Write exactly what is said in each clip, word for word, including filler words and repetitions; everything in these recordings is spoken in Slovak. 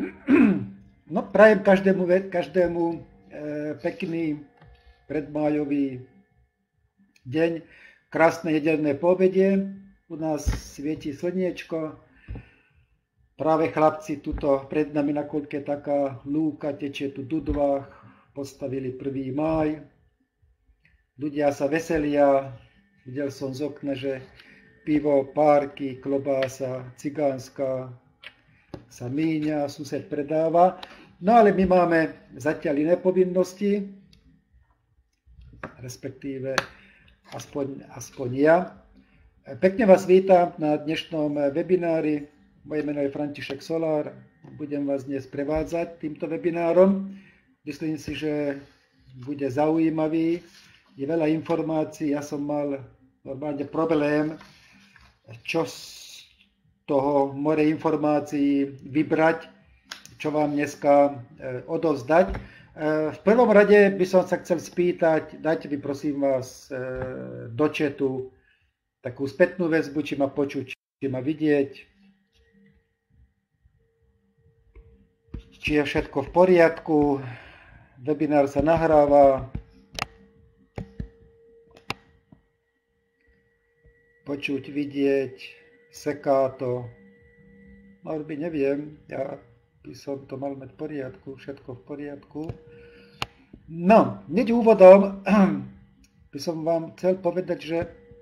No, prajem každému, každému e, pekný predmájový deň, krásne nedeľné poobedie. U nás svieti slniečko. Práve chlapci tuto pred nami na koľke taká lúka tečie tu v Dudvách. Postavili prvý máj. Ľudia sa veselia. Videl som z okna, že pivo, párky, klobása, cigánska sa míňa, sused predáva. No ale my máme zatiaľ iné povinnosti, respektíve aspoň, aspoň ja. Pekne vás vítam na dnešnom webinári. Moje meno je František Solár. Budem vás dnes prevádzať týmto webinárom. Myslím si, že bude zaujímavý. Je veľa informácií. Ja som mal normálne problém, čo z toho more informácií vybrať, čo vám dneska odovzdať. V prvom rade by som sa chcel spýtať, dajte mi prosím vás do chatu takú spätnú väzbu, či ma počuť, či ma vidieť, či je všetko v poriadku, webinár sa nahráva, počuť, vidieť, seká to, no by neviem, ja by som to mal mať v poriadku, všetko v poriadku. No, hneď úvodom by som vám chcel povedať, že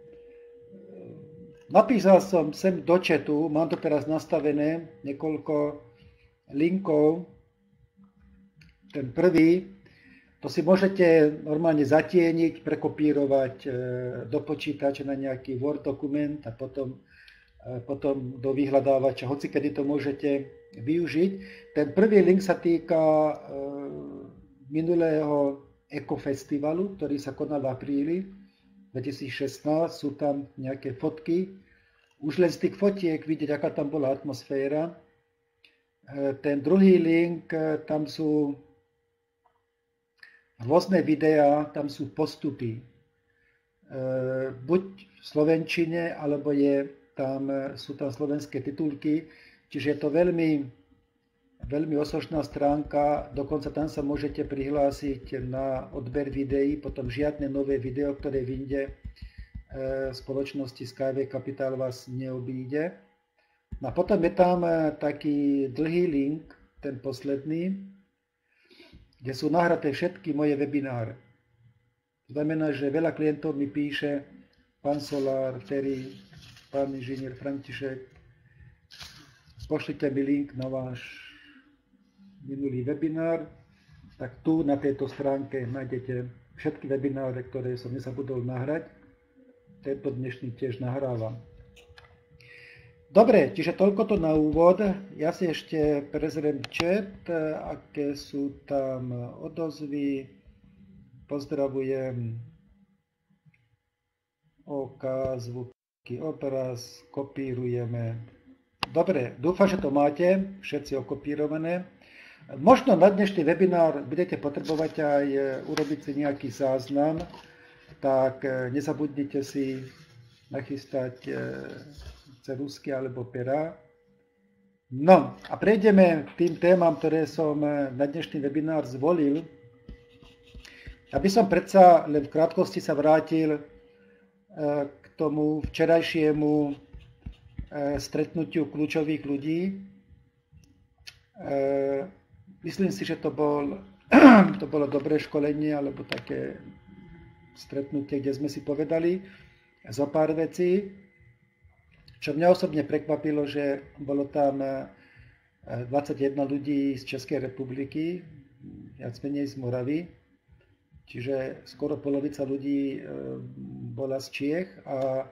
napísal som sem do chatu, mám to teraz nastavené, niekoľko linkov. Ten prvý, to si môžete normálne zatieniť, prekopírovať do počítača na nejaký Word dokument a potom, potom do vyhľadávača, hoci kedy to môžete využiť. Ten prvý link sa týka e, minulého ekofestivalu, ktorý sa konal v apríli dvetisícšestnásť. Sú tam nejaké fotky. Už len z tých fotiek vidieť, aká tam bola atmosféra. E, ten druhý link, tam sú rôzne videá, tam sú postupy. E, buď v slovenčine, alebo je tam, sú tam slovenské titulky. Čiže je to veľmi, veľmi osožná stránka, dokonca tam sa môžete prihlásiť na odber videí, potom žiadne nové video, ktoré vyjde v spoločnosti Skyway Capital vás neobíde. A potom je tam taký dlhý link, ten posledný, kde sú nahraté všetky moje webináre. Znamená, že veľa klientov mi píše, pán Solár, Terry, pán inžinier František, pošlite mi link na váš minulý webinár, tak tu na tejto stránke nájdete všetky webináre, ktoré som nezabudol nahrať. Tento dnešný tiež nahrávam. Dobre, čiže toľko to na úvod. Ja si ešte prezriem chat, aké sú tam odozvy. Pozdravujem. OK, zvuky, obraz, kopírujeme. Dobre, dúfam, že to máte všetci okopírované. Možno na dnešný webinár budete potrebovať aj urobiť si nejaký záznam, tak nezabudnite si nachystať ceruzky alebo pera. No a prejdeme k tým témam, ktoré som na dnešný webinár zvolil. Ja by som predsa len v krátkosti sa vrátil k tomu včerajšiemu stretnutiu kľúčových ľudí. Myslím si, že to, bol, to bolo dobré školenie, alebo také stretnutie, kde sme si povedali zo pár vecí. Čo mňa osobne prekvapilo, že bolo tam dvadsaťjeden ľudí z Českej republiky, viac menej z Moravy, čiže skoro polovica ľudí bola z Čiech a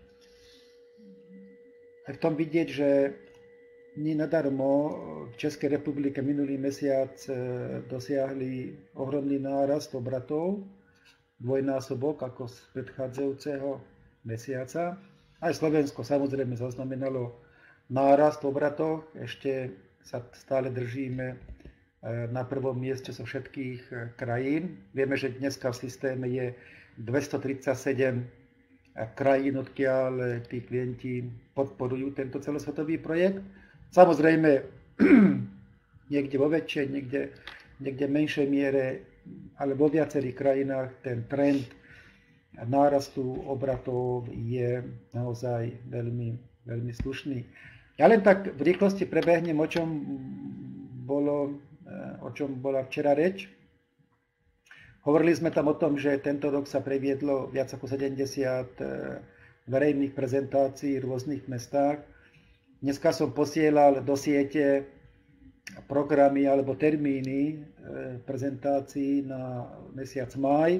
aj v tom vidieť, že nie nadarmo v Českej republike minulý mesiac dosiahli ohromný nárast obratov, dvojnásobok ako z predchádzajúceho mesiaca. Aj Slovensko samozrejme zaznamenalo nárast obratov, ešte sa stále držíme na prvom mieste zo všetkých krajín. Vieme, že dneska v systéme je dvestotridsaťsedem krajín, odkiaľ tí klienti podporujú tento celosvetový projekt. Samozrejme, niekde vo väčšej, niekde, niekde menšej miere, ale vo viacerých krajinách ten trend nárastu obratov je naozaj veľmi, veľmi slušný. Ja len tak v rýchlosti prebehnem, o čom, bolo, o čom bola včera reč. Hovorili sme tam o tom, že tento rok sa previedlo viac ako sedemdesiat verejných prezentácií v rôznych mestách. Dneska som posielal do siete programy alebo termíny prezentácií na mesiac máj.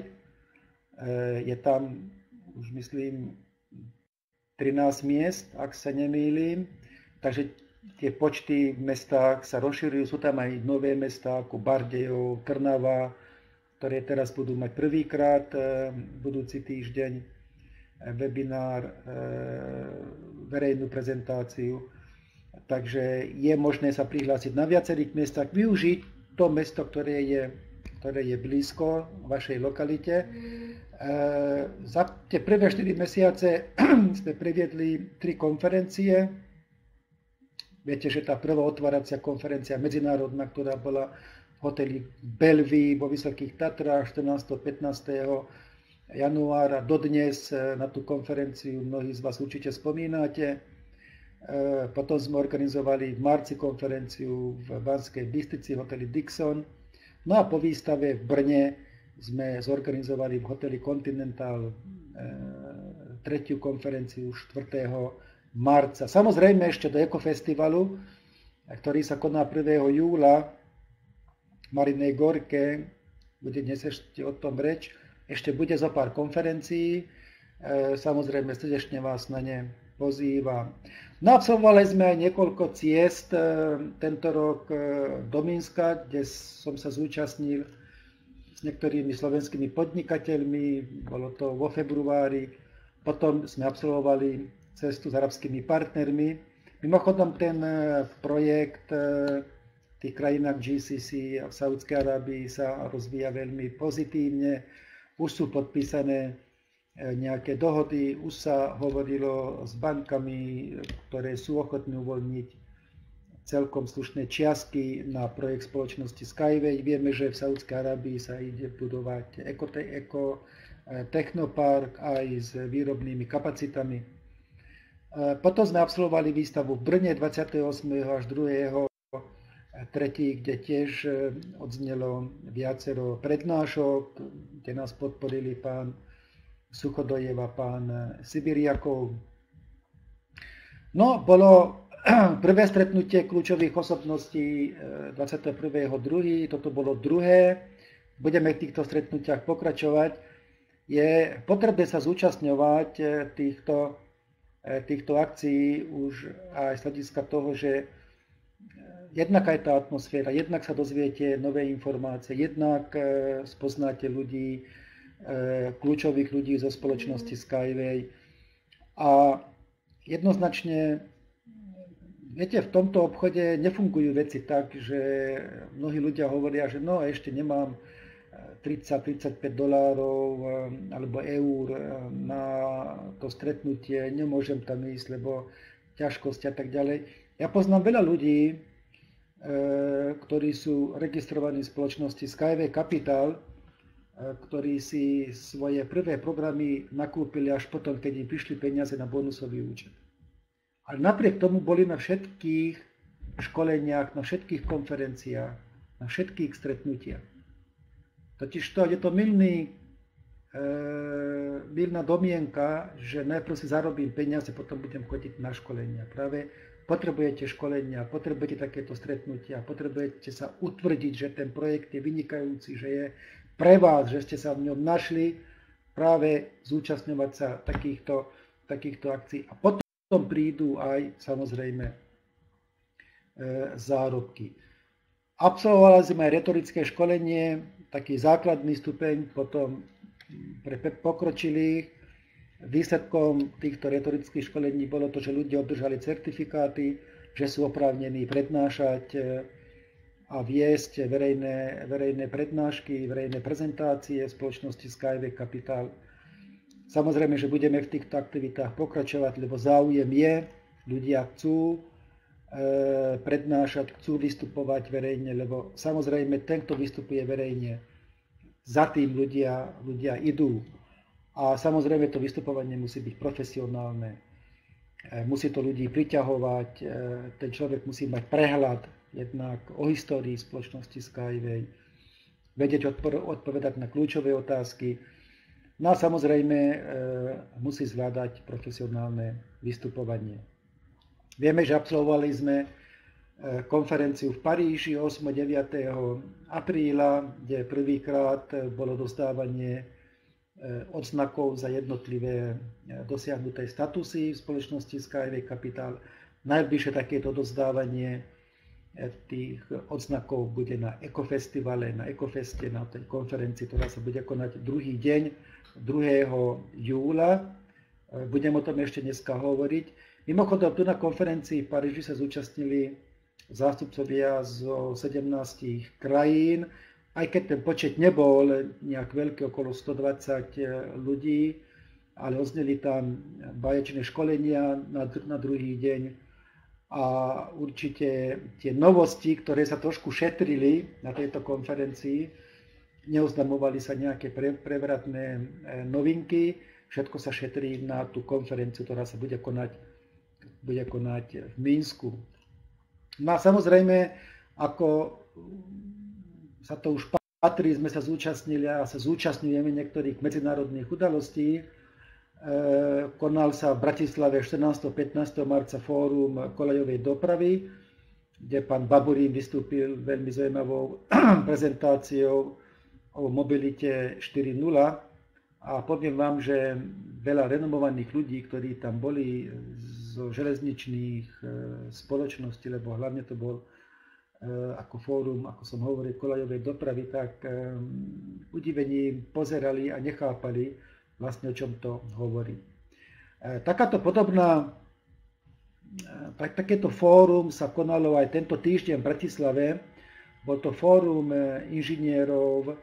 Je tam už myslím trinásť miest, ak sa nemýlim. Takže tie počty v mestách sa rozširujú. Sú tam aj nové mestá ako Bardejov, Trnava, ktoré teraz budú mať prvýkrát budúci týždeň webinár, verejnú prezentáciu. Takže je možné sa prihlásiť na viacerých miestach, využiť to mesto, ktoré je, ktoré je blízko vašej lokalite. Za tie prvé štyri mesiace sme previedli tri konferencie. Viete, že tá prvá otváracia konferencia medzinárodná, ktorá bola v hoteli Bellevue vo Vysokých Tatrách štrnásteho pätnásteho januára. Dodnes na tú konferenciu mnohí z vás určite spomínate. Potom sme organizovali v marci konferenciu v Banskej Bystrici v hoteli Dixon. No a po výstave v Brne sme zorganizovali v hoteli Continental tretiu konferenciu štvrtého marca. Samozrejme ešte do Ekofestivalu, ktorý sa koná prvého júla v Marinej Gorke, bude dnes ešte o tom reč, ešte bude zo pár konferencií, samozrejme srdečne vás na ne pozývam. No absolvovali sme aj niekoľko ciest tento rok do Mínska, kde som sa zúčastnil s niektorými slovenskými podnikateľmi, bolo to vo februári, potom sme absolvovali cestu s arabskými partnermi. Mimochodom ten projekt v tých krajinách G C C a v Saúdskej Arábii sa rozvíja veľmi pozitívne. Už sú podpísané nejaké dohody, už sa hovorilo s bankami, ktoré sú ochotné uvoľniť celkom slušné čiastky na projekt spoločnosti Skyway. Vieme, že v Saúdskej Arábii sa ide budovať eko, eko technopark aj s výrobnými kapacitami. Potom sme absolvovali výstavu v Brne dvadsiateho ôsmeho až druhého tretieho kde tiež odznelo viacero prednášok, kde nás podporili pán Suchodojev a pán Sibiriakov. No, bolo prvé stretnutie kľúčových osobností dvadsiateho prvého druhého Toto bolo druhé. Budeme v týchto stretnutiach pokračovať. Je potrebné sa zúčastňovať týchto týchto akcií už aj z hľadiska toho, že jednak aj tá atmosféra, jednak sa dozviete nové informácie, jednak spoznáte ľudí, kľúčových ľudí zo spoločnosti Skyway. A jednoznačne, viete, v tomto obchode nefungujú veci tak, že mnohí ľudia hovoria, že no ešte nemám tridsať tridsaťpäť dolárov alebo eur na to stretnutie, nemôžem tam ísť, lebo ťažkosti a tak ďalej. Ja poznám veľa ľudí, ktorí sú registrovaní v spoločnosti Skyway Capital, ktorí si svoje prvé programy nakúpili až potom, keď im prišli peniaze na bonusový účet. Ale napriek tomu boli na všetkých školeniach, na všetkých konferenciách, na všetkých stretnutiach. Totiž to je to milný, e, milná domienka, že najprv si zarobím peniaze, potom budem chodiť na školenia. Práve potrebujete školenia, potrebujete takéto stretnutia, potrebujete sa utvrdiť, že ten projekt je vynikajúci, že je pre vás, že ste sa v ňom našli, práve zúčastňovať sa takýchto, takýchto akcií. A potom prídu aj samozrejme e, zárobky. Absolvovali sme aj retorické školenie, taký základný stupeň, potom pre pokročilých. Výsledkom týchto retorických školení bolo to, že ľudia obdržali certifikáty, že sú oprávnení prednášať a viesť verejné, verejné prednášky, verejné prezentácie v spoločnosti Skyway Capital. Samozrejme, že budeme v týchto aktivitách pokračovať, lebo záujem je, ľudia chcú prednášať, chcú vystupovať verejne, lebo samozrejme ten, kto vystupuje verejne, za tým ľudia, ľudia idú. A samozrejme to vystupovanie musí byť profesionálne. Musí to ľudí priťahovať, ten človek musí mať prehľad jednak o histórii spoločnosti Skyway, vedieť odpovedať na kľúčové otázky. No a samozrejme musí zvládať profesionálne vystupovanie. Vieme, že absolvovali sme konferenciu v Paríži ôsmeho a deviateho apríla, kde prvýkrát bolo dostávanie odznakov za jednotlivé dosiahnuté statusy v spoločnosti Skyway Capital. Najbližšie takéto dozdávanie tých odznakov bude na Ekofestivale, na Ekofeste, na tej konferencii, ktorá sa bude konať druhý deň, druhého júla. Budem o tom ešte dneska hovoriť. Mimochodom, tu na konferencii v Paríži sa zúčastnili zástupcovia zo sedemnástich krajín, aj keď ten počet nebol nejak veľký, okolo stodvadsať ľudí, ale odzneli tam báječné školenia na, na druhý deň a určite tie novosti, ktoré sa trošku šetrili na tejto konferencii, neoznamovali sa nejaké pre, prevratné novinky, všetko sa šetrí na tú konferenciu, ktorá sa bude konať, bude konať v Minsku. No a samozrejme, ako sa to už patrí, sme sa zúčastnili a sa zúčastňujeme niektorých medzinárodných udalostí. E, konal sa v Bratislave štrnásteho a pätnásteho marca fórum koľajovej dopravy, kde pán Baburín vystúpil veľmi zaujímavou prezentáciou o mobilite štyri bodka nula a poviem vám, že veľa renomovaných ľudí, ktorí tam boli zo železničných spoločností, lebo hlavne to bol ako fórum, ako som hovoril, koľajovej dopravy, tak udivení pozerali a nechápali vlastne, o čom to hovorí. Takáto podobná, tak, takéto fórum sa konalo aj tento týždeň v Bratislave. Bol to fórum inžinierov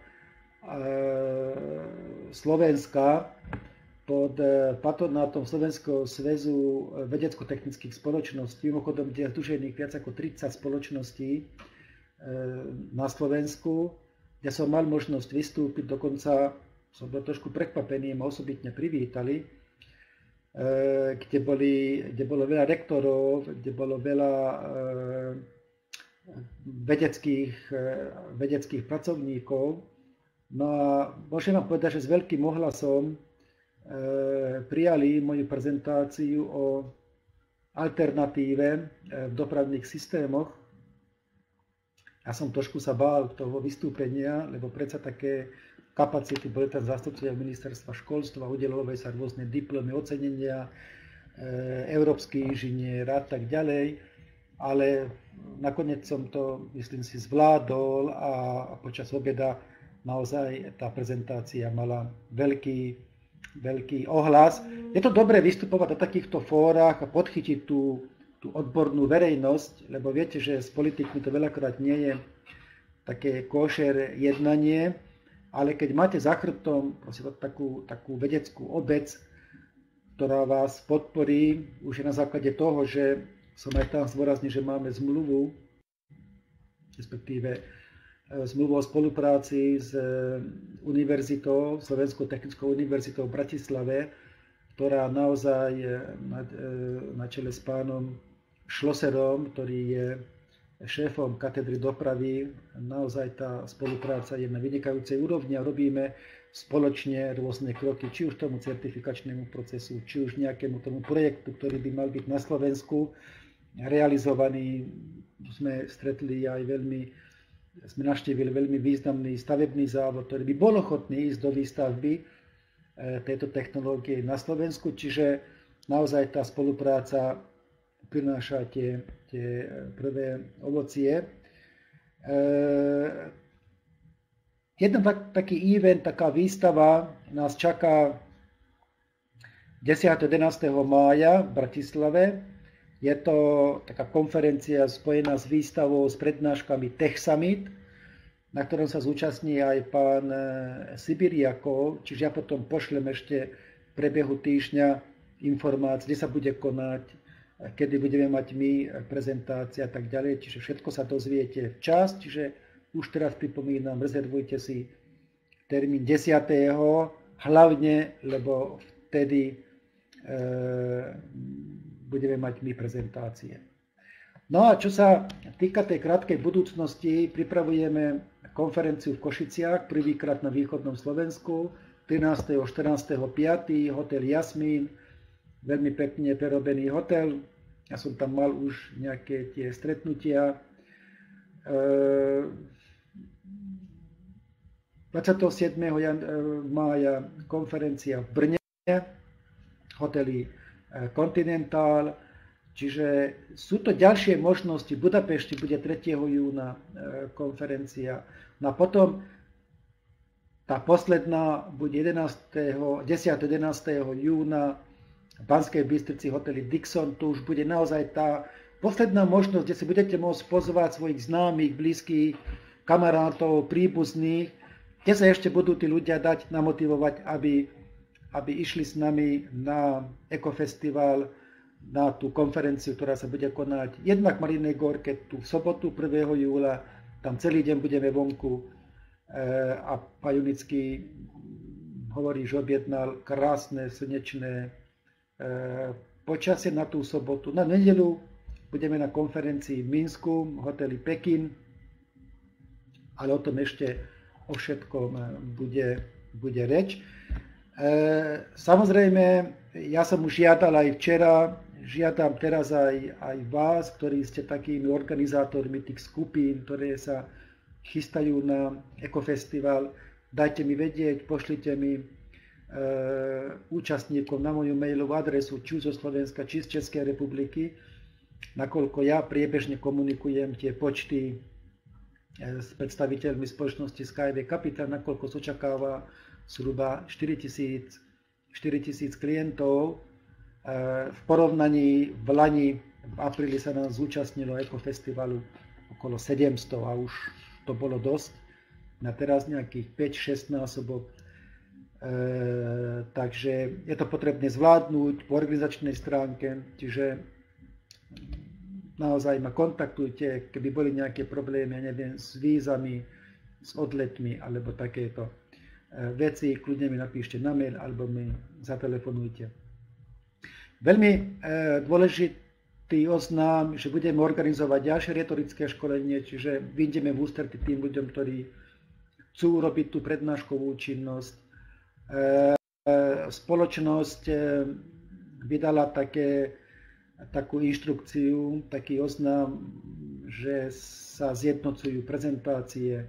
Slovenska pod patronátom Slovenského zväzu vedecko-technických spoločností, mimochodom, kde je združených viac ako tridsať spoločností na Slovensku, kde som mal možnosť vystúpiť, dokonca som bol trošku prekvapený, ma osobitne privítali, kde, boli, kde bolo veľa rektorov, kde bolo veľa vedeckých, vedeckých pracovníkov. No a môžem vám povedať, že s veľkým ohlasom prijali moju prezentáciu o alternatíve v dopravných systémoch. Ja som trošku sa bál toho vystúpenia, lebo predsa také kapacity, boli tam zástupcovia ministerstva školstva, udeľovali sa rôzne diplomy, ocenenia, európsky inžinier a tak ďalej, ale nakoniec som to, myslím si, zvládol a počas obeda naozaj tá prezentácia mala veľký, veľký ohlas. Je to dobré vystupovať na takýchto fórach a podchytiť tú, tú odbornú verejnosť, lebo viete, že s politikmi to veľakrát nie je také košer jednanie, ale keď máte za chrbtom takú, takú vedeckú obec, ktorá vás podporí, už je na základe toho, že som aj tam zdôraznil, že máme zmluvu, respektíve zmluvu o spolupráci s univerzitou, Slovenskou technickou univerzitou v Bratislave, ktorá naozaj na, na čele s pánom Šloserom, ktorý je šéfom katedry dopravy, naozaj tá spolupráca je na vynikajúcej úrovni a robíme spoločne rôzne kroky, či už tomu certifikačnému procesu, či už nejakému tomu projektu, ktorý by mal byť na Slovensku realizovaný. Sme stretli aj veľmi Sme navštívili veľmi významný stavebný závod, ktorý by bol ochotný ísť do výstavby tejto technológie na Slovensku, čiže naozaj tá spolupráca prináša tie, tie prvé ovocie. Jeden tak, taký event, taká výstava nás čaká desiateho a jedenásteho mája v Bratislave. Je to taká konferencia spojená s výstavou, s prednáškami Tech Summit, na ktorom sa zúčastní aj pán Sibiriakov, čiže ja potom pošlem ešte v priebehu týždňa informácie, kde sa bude konať, kedy budeme mať my prezentácie a tak ďalej. Čiže všetko sa dozviete včas, čiže už teraz pripomínam, rezervujte si termín desiateho hlavne, lebo vtedy e, budeme mať my prezentácie. No a čo sa týka tej krátkej budúcnosti, pripravujeme konferenciu v Košiciach, prvýkrát na východnom Slovensku, trinásteho štrnásteho piateho hotel Jasmín, veľmi pekne prerobený hotel. Ja som tam mal už nejaké tie stretnutia. dvadsiateho siedmeho mája konferencia v Brne, hoteli Continental, čiže sú to ďalšie možnosti. V Budapešti bude tretieho júna konferencia. No a potom tá posledná bude jedenásteho desiateho jedenásteho júna v Banskej Bystrici hoteli Dixon. To už bude naozaj tá posledná možnosť, kde si budete môcť pozvať svojich známych, blízkych, kamarátov, príbuzných, kde sa ešte budú tí ľudia dať namotivovať, aby, aby išli s nami na Ekofestival, na tú konferenciu, ktorá sa bude konať jednak v Marinej Gorke, tu v sobotu prvého júla, tam celý deň budeme vonku a pán Junický hovorí, že objednal krásne, slnečné počasie na tú sobotu. Na nedeľu budeme na konferencii v Minsku, v hoteli Pekin, ale o tom ešte o všetkom bude, bude reč. Samozrejme, ja som už žiadal aj včera, žiadam teraz aj, aj vás, ktorí ste takými organizátormi tých skupín, ktoré sa chystajú na Ekofestival. Dajte mi vedieť, pošlite mi e, účastníkov na moju mailovú adresu, či zo Slovenska, či z Českej republiky, nakoľko ja priebežne komunikujem tie počty e, s predstaviteľmi spoločnosti Skyway Capital, nakoľko sa očakáva zhruba štyri tisíc klientov. E, v porovnaní v Lani, v apríli sa nám zúčastnilo Ekofestivalu okolo sedemsto a už to bolo dosť, na teraz nejakých päť šesť násobok. E, takže je to potrebné zvládnuť po organizačnej stránke, čiže naozaj ma kontaktujte, keby boli nejaké problémy, ja neviem, s vízami, s odletmi, alebo takéto e, veci, kľudne mi napíšte na mail, alebo mi zatelefonujte. Veľmi e, dôležité oznám, že budeme organizovať ďalšie retorické školenie, čiže vyjdeme v ústretí tým ľuďom, ktorí chcú robiť tú prednáškovú činnosť. Spoločnosť vydala také, takú inštrukciu, taký oznám, že sa zjednocujú prezentácie,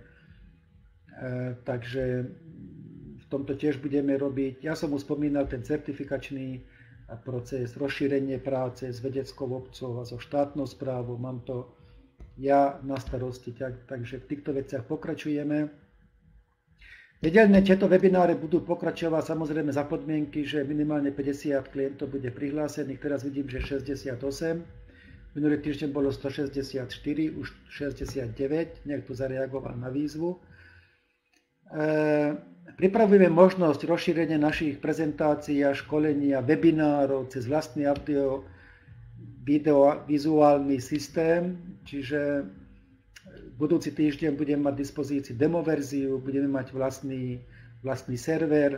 takže v tomto tiež budeme robiť. Ja som už spomínal ten certifikačný proces, rozšírenie práce s vedeckou obcov a so štátnou správou. Mám to ja na starosti, tak, takže v týchto veciach pokračujeme. Nedeľné tieto webináre budú pokračovať samozrejme za podmienky, že minimálne päťdesiat klientov bude prihlásených. Teraz vidím, že šesťdesiatosem. Minulý týždeň bolo stošesťdesiatštyri, už šesťdesiatdeväť. Niekto zareagoval na výzvu. E Pripravujeme možnosť rozšírenia našich prezentácií a školení a webinárov cez vlastný audio, video, vizuálny systém, čiže budúci týždeň budeme mať v dispozícii demo verziu, budeme mať vlastný, vlastný server, e,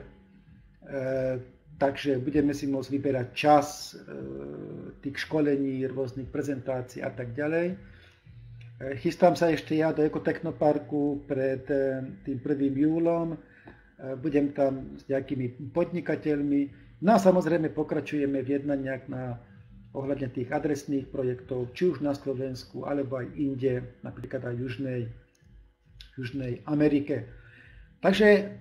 takže budeme si môcť vyberať čas e, tých školení, rôznych prezentácií a tak ďalej. E, chystám sa ešte ja do Ekotechnoparku pred e, tým prvým júlom. Budem tam s nejakými podnikateľmi. No a samozrejme pokračujeme v jednaniach na ohľadne tých adresných projektov, či už na Slovensku, alebo aj inde, napríklad aj v Južnej, Južnej Amerike. Takže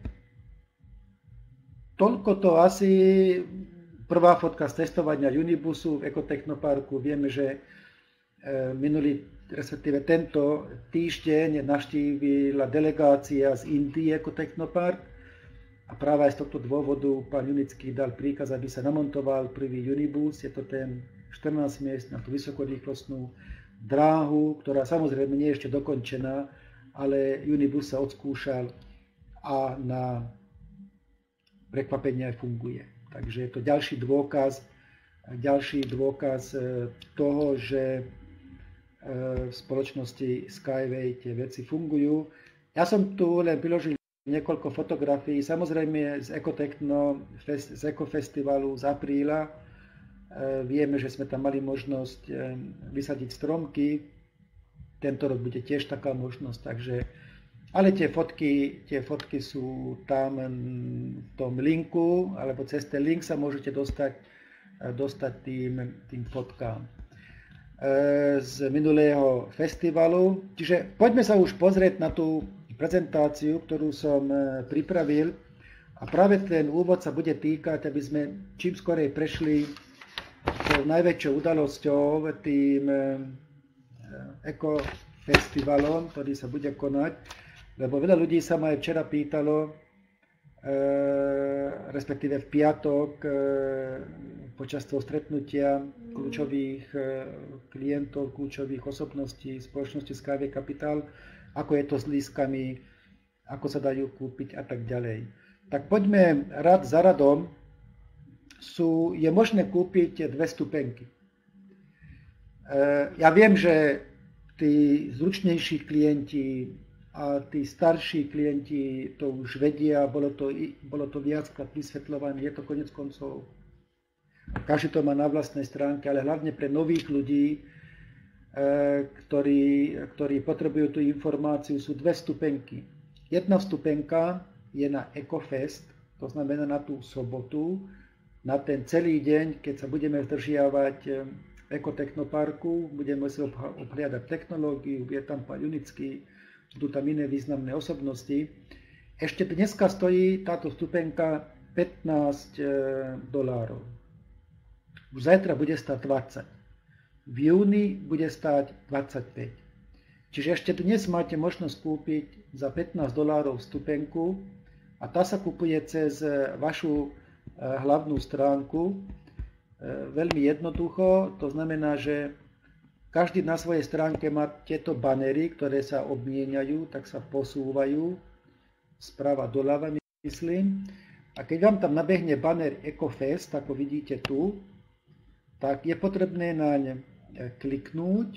toľko to asi. Prvá fotka z testovania Unibusu v Ekotechnoparku. Vieme, že minulý, respektíve tento týždeň navštívila delegácia z Indie Ekotechnopark. A práve aj z tohto dôvodu pán Junický dal príkaz, aby sa namontoval prvý Unibus. Je to ten štrnásť miest na tú vysokorýchlostnú dráhu, ktorá samozrejme nie je ešte dokončená, ale Unibus sa odskúšal a na prekvapenie aj funguje. Takže je to ďalší dôkaz ďalší dôkaz toho, že v spoločnosti Skyway tie veci fungujú. Ja som tu len priložil niekoľko fotografií, samozrejme z Ecotechno, z Ekofestivalu z apríla. Vieme, že sme tam mali možnosť vysadiť stromky. Tento rok bude tiež taká možnosť, takže, ale tie fotky, tie fotky sú tam v tom linku, alebo cez ten link sa môžete dostať, dostať tým, tým fotkám z minulého festivalu. Čiže poďme sa už pozrieť na tú prezentáciu, ktorú som pripravil, a práve ten úvod sa bude týkať, aby sme čím skorej prešli tou najväčšou udalosťou, tým ekofestivalom, ktorý sa bude konať, lebo veľa ľudí sa ma aj včera pýtalo, respektíve v piatok počas toho stretnutia kľúčových klientov, kľúčových osobností spoločnosti Skyway Capital, ako je to s lístkami, ako sa dajú kúpiť a tak ďalej. Tak poďme rad za radom. Sú, je možné kúpiť dve stupenky. Ja viem, že tí zručnejší klienti a tí starší klienti to už vedia, bolo to, bolo to viackrát vysvetľované, je to konec koncov. Každý to má na vlastnej stránke, ale hlavne pre nových ľudí, ktorí, ktorí potrebujú tú informáciu, sú dve stupenky. Jedna stupenka je na Ecofest, to znamená na tú sobotu, na ten celý deň, keď sa budeme zdržiavať v Ekotechnoparku, budeme si obhliadať technológiu, je tam pán Junický, budú tam iné významné osobnosti. Ešte dneska stojí táto stupenka pätnásť dolárov. Už zajtra bude stáť dvadsať. V júni bude stáť dvadsaťpäť. Čiže ešte dnes máte možnosť kúpiť za pätnásť dolárov stupenku a tá sa kupuje cez vašu hlavnú stránku. Veľmi jednoducho, to znamená, že každý na svojej stránke má tieto banery, ktoré sa obmieniajú, tak sa posúvajú sprava doľava, myslím. A keď vám tam nabehne banner Ecofest, ako vidíte tu, tak je potrebné naň kliknúť.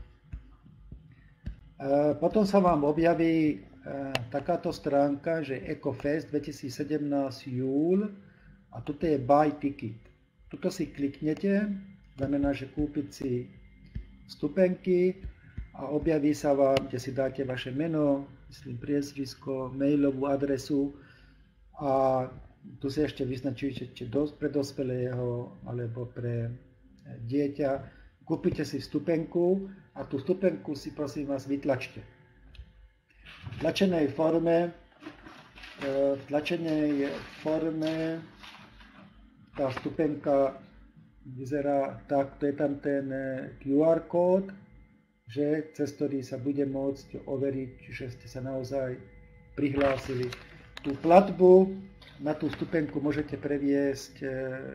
Potom sa vám objaví takáto stránka, že Ecofest dvetisícsedemnásť júl, a toto je buy ticket. Tuto si kliknete, znamená, že kúpiť si stupenky a objaví sa vám, kde si dáte vaše meno, myslím priezvisko, mailovú adresu a tu si ešte vyznačujete, či pre dospelého alebo pre dieťa. Kúpite si vstupenku a tú vstupenku si prosím vás vytlačte. V tlačenej forme, v tlačenej forme tá vstupenka vyzerá tak, to je tam ten kjú ár kód, že cez ktorý sa bude môcť overiť, že ste sa naozaj prihlásili. Tú platbu na tú vstupenku môžete previesť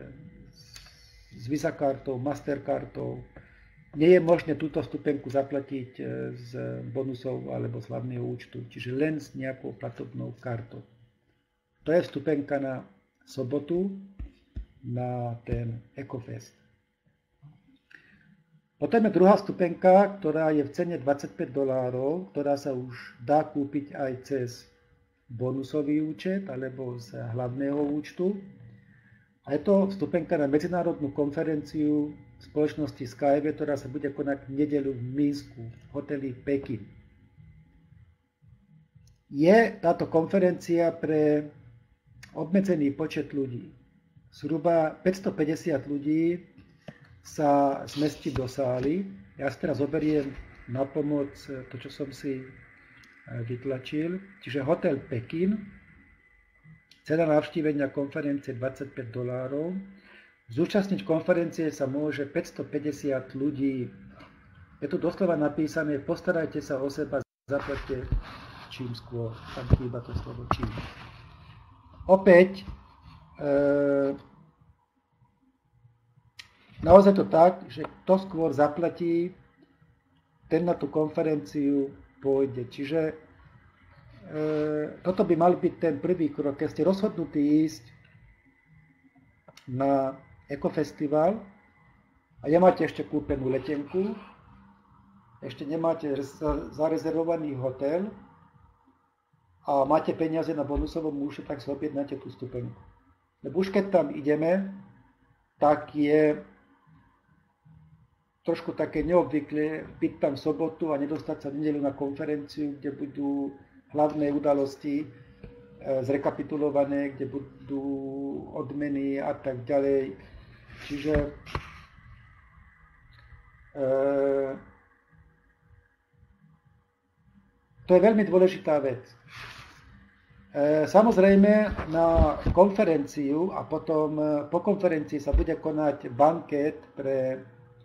s Visa kartou, Masterkartou. Nie je možné túto vstupenku zaplatiť z bonusov alebo z hlavného účtu, čiže len s nejakou platobnou kartou. To je vstupenka na sobotu, na ten Ecofest. Potom je druhá vstupenka, ktorá je v cene dvadsaťpäť dolárov, ktorá sa už dá kúpiť aj cez bonusový účet alebo z hlavného účtu. A je to vstupenka na medzinárodnú konferenciu spoločnosti Skyway, ktorá sa bude konať v nedeľu v Minsku, v hoteli Pekin. Je táto konferencia pre obmedzený počet ľudí. Zhruba päťstopäťdesiat ľudí sa zmestí do sály. Ja si teraz zoberiem na pomoc to, čo som si vytlačil. Čiže hotel Pekin. Cena navštívenia konferencie dvadsaťpäť dolárov. Zúčastniť konferencie sa môže päťstopäťdesiat ľudí. Je tu doslova napísané, postarajte sa o seba, zaplaťte čím skôr. Tam chýba to slovo čím. Opäť, e, naozaj to tak, že kto skôr zaplatí, ten na tú konferenciu pôjde. Čiže e, toto by mal byť ten prvý krok. Keď ste rozhodnutí ísť na Ekofestival, a nemáte ešte kúpenú letenku, ešte nemáte zarezervovaný hotel a máte peniaze na bonusovom účte, tak si objednáte tú stupenku. Lebo už keď tam ideme, tak je trošku také neobvyklé byť tam v sobotu a nedostať sa v nedeľu na konferenciu, kde budú hlavné udalosti zrekapitulované, kde budú odmeny a tak ďalej. Čiže e, to je veľmi dôležitá vec. E, samozrejme na konferenciu a potom po konferencii sa bude konať banket pre e,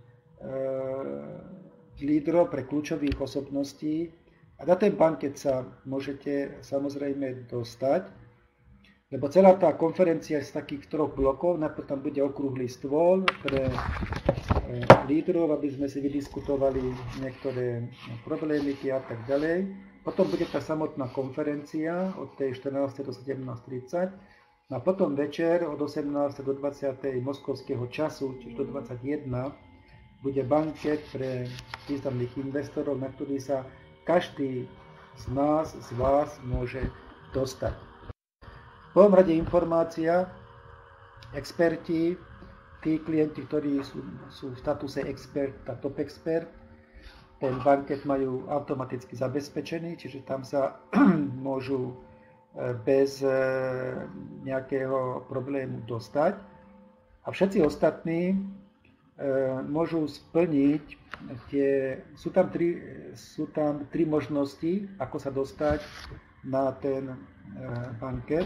lídrov, pre kľúčových osobností. A na ten banket sa môžete samozrejme dostať, lebo celá tá konferencia je z takých troch blokov. Najprv tam bude okrúhly stôl pre lídrov, aby sme si vydiskutovali niektoré problémy a tak ďalej. Potom bude tá samotná konferencia od tej štrnástej do sedemnástej tridsať. A potom večer od osemnástej do dvadsiatej moskovského času, čiže do dvadsaťjeden, bude banket pre významných investorov, na ktorý sa každý z nás, z vás môže dostať. V prvom rade informácia, experti, tí klienti, ktorí sú, sú v statuse expert a top expert, ten banket majú automaticky zabezpečený, čiže tam sa môžu bez nejakého problému dostať. A všetci ostatní môžu splniť tie, sú tam tri, sú tam tri možnosti, ako sa dostať na ten banket.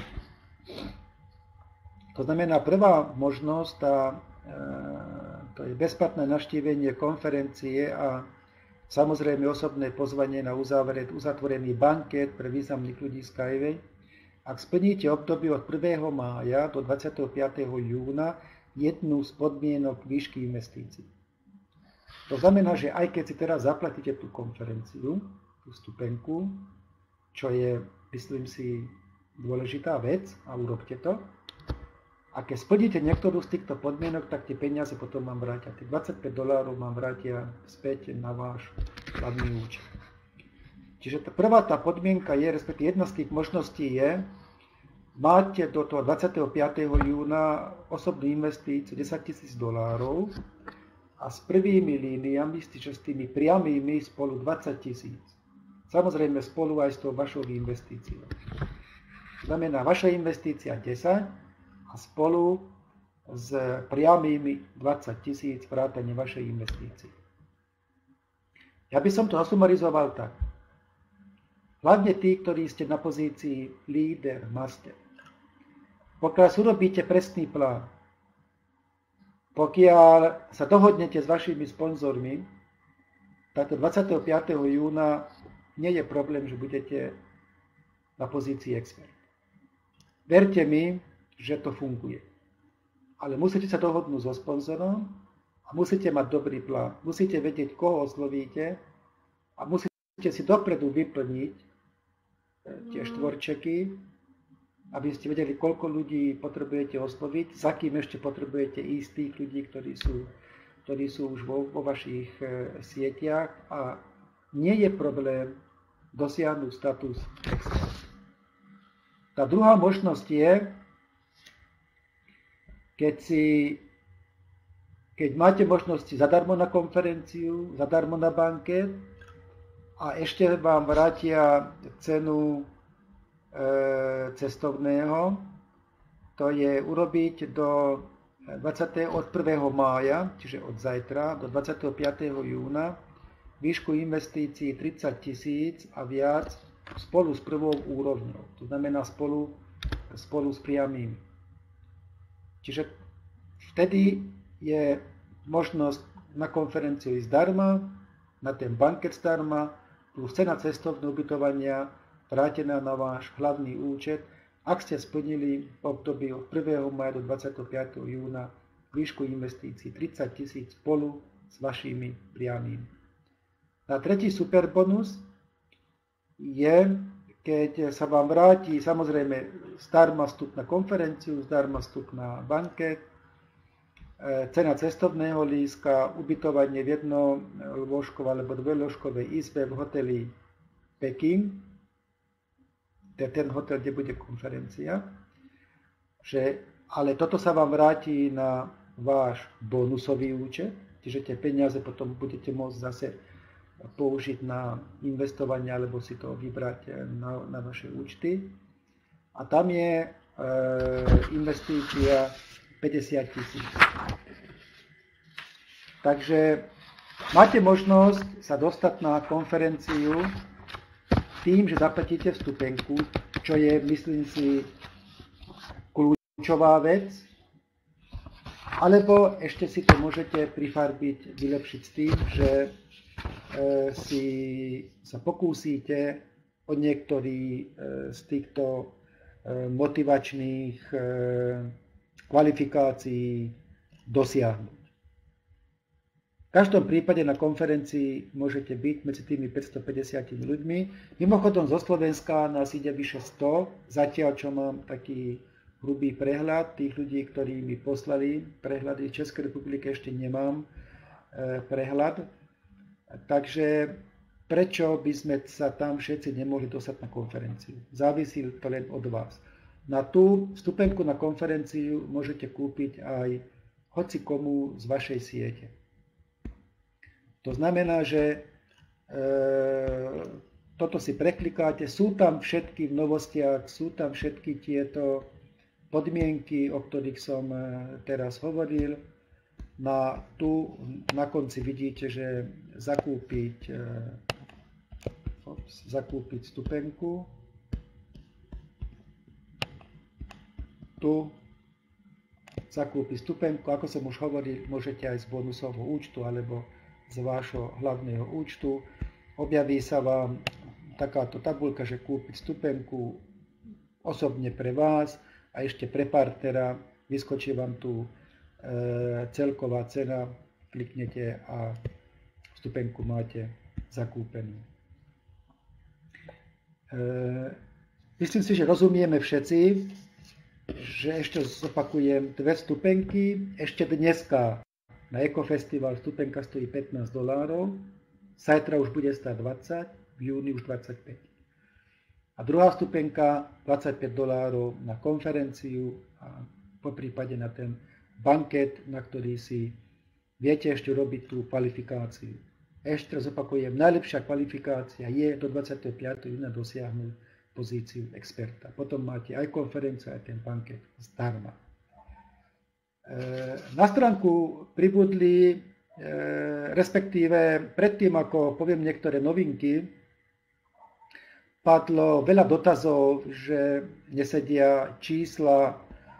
To znamená, prvá možnosť, tá, to je bezplatné navštívenie konferencie a samozrejme osobné pozvanie na uzatvorený banket pre významných ľudí z Skyway. Ak splníte obdobie od prvého mája do dvadsiateho piateho júna jednu z podmienok výšky investícií. To znamená, že aj keď si teraz zaplatíte tú konferenciu, tú stupenku, čo je, myslím si, dôležitá vec a urobte to, a keď splníte niektorú z týchto podmienok, tak tie peniaze potom vám vrátia. Tých dvadsaťpäť dolárov vám vrátia späť na váš hlavný účet. Čiže tá prvá tá podmienka je, respektíve jedna z tých možností je, máte do toho dvadsiateho piateho júna osobnú investíciu desaťtisíc dolárov a s prvými líniami, čiže s tými priamými spolu dvadsaťtisíc. Samozrejme spolu aj s tou vašou investíciou. Znamená vaša investícia desať a spolu s priamými dvadsaťtisíc vrátane vašej investície. Ja by som to zasumarizoval tak. Hlavne tí, ktorí ste na pozícii líder, master. Pokiaľ si urobíte presný plán, pokiaľ sa dohodnete s vašimi sponzormi, tak dvadsiateho piateho júna nie je problém, že budete na pozícii expert. Verte mi, že to funguje. Ale musíte sa dohodnúť so sponzorom a musíte mať dobrý plán. Musíte vedieť, koho oslovíte a musíte si dopredu vyplniť tie štvorčeky, aby ste vedeli, koľko ľudí potrebujete osloviť, za kým ešte potrebujete ísť tých ľudí, ktorí sú, ktorí sú už vo, vo vašich e, sieťach a nie je problém dosiahnuť status expert. Tá druhá možnosť je, keď, si, keď máte možnosti zadarmo na konferenciu, zadarmo na banket a ešte vám vrátia cenu cestovného, to je urobiť do dvadsiateho od prvého mája, čiže od zajtra, do dvadsiateho piateho júna, výšku investícií tridsať tisíc a viac spolu s prvou úrovňou. To znamená spolu, spolu s priamými. Čiže vtedy je možnosť na konferenciu ísť zdarma, na ten banket zdarma, plus cena cestovného ubytovania vrátená na váš hlavný účet, ak ste splnili v období od prvého mája do dvadsiateho piateho júna výšku investícií tridsať tisíc spolu s vašimi priamými. Na tretí superbonus je, keď sa vám vráti samozrejme zdarma vstup na konferenciu, zdarma vstup na banket cena cestovného lístka, ubytovanie v jednolôžkovej alebo dvojlôžkovej izbe v hoteli Peking, to je ten hotel, kde bude konferencia, že, ale toto sa vám vráti na váš bonusový účet, čiže tie peniaze potom budete môcť zase použiť na investovanie alebo si to vybrať na, na vaše účty. A tam je e, investícia päťdesiat tisíc. Takže máte možnosť sa dostať na konferenciu tým, že zaplatíte vstupenku, čo je, myslím si, kľúčová vec, alebo ešte si to môžete prifarbiť, vylepšiť s tým, že e, si sa pokúsite od niektorých e, z týchto e, motivačných e, kvalifikácií dosiahnuť. V každom prípade na konferencii môžete byť medzi tými päťstopäťdesiat ľuďmi. Mimochodom zo Slovenska nás ide vyše sto, zatiaľ čo mám taký hrubý prehľad tých ľudí, ktorí mi poslali prehľady. V Českej republike ešte nemám e, prehľad. Takže prečo by sme sa tam všetci nemohli dostať na konferenciu? Závisí to len od vás. Na tú vstupenku na konferenciu môžete kúpiť aj hoci komu z vašej siete. To znamená, že e, toto si preklikáte, sú tam všetky v novostiach, sú tam všetky tieto podmienky, o ktorých som teraz hovoril. Na, tu na konci vidíte, že zakúpiť, e, ops, zakúpiť vstupenku. Tu zakúpiť vstupenku, ako som už hovoril, môžete aj z bonusového účtu alebo z vášho hlavného účtu. Objaví sa vám takáto tabuľka, že kúpiť vstupenku osobne pre vás a ešte pre partnera. Vyskočí vám tu e, celková cena, kliknete a vstupenku máte zakúpenú. E, myslím si, že rozumieme všetci, že ešte zopakujem dve vstupenky. Ešte dneska na Ekofestival vstupenka stojí pätnásť dolárov, zajtra už bude stáť dvadsať, v júni už dvadsaťpäť. A druhá vstupenka dvadsaťpäť dolárov na konferenciu a poprípade na ten banket, na ktorý si viete ešte robiť tú kvalifikáciu. Ešte raz opakujem, najlepšia kvalifikácia je do dvadsiateho piateho júna dosiahnuť pozíciu experta. Potom máte aj konferenciu, aj ten banket zdarma. Na stránku pribudli, respektíve predtým, ako poviem niektoré novinky, padlo veľa dotazov, že nesedia čísla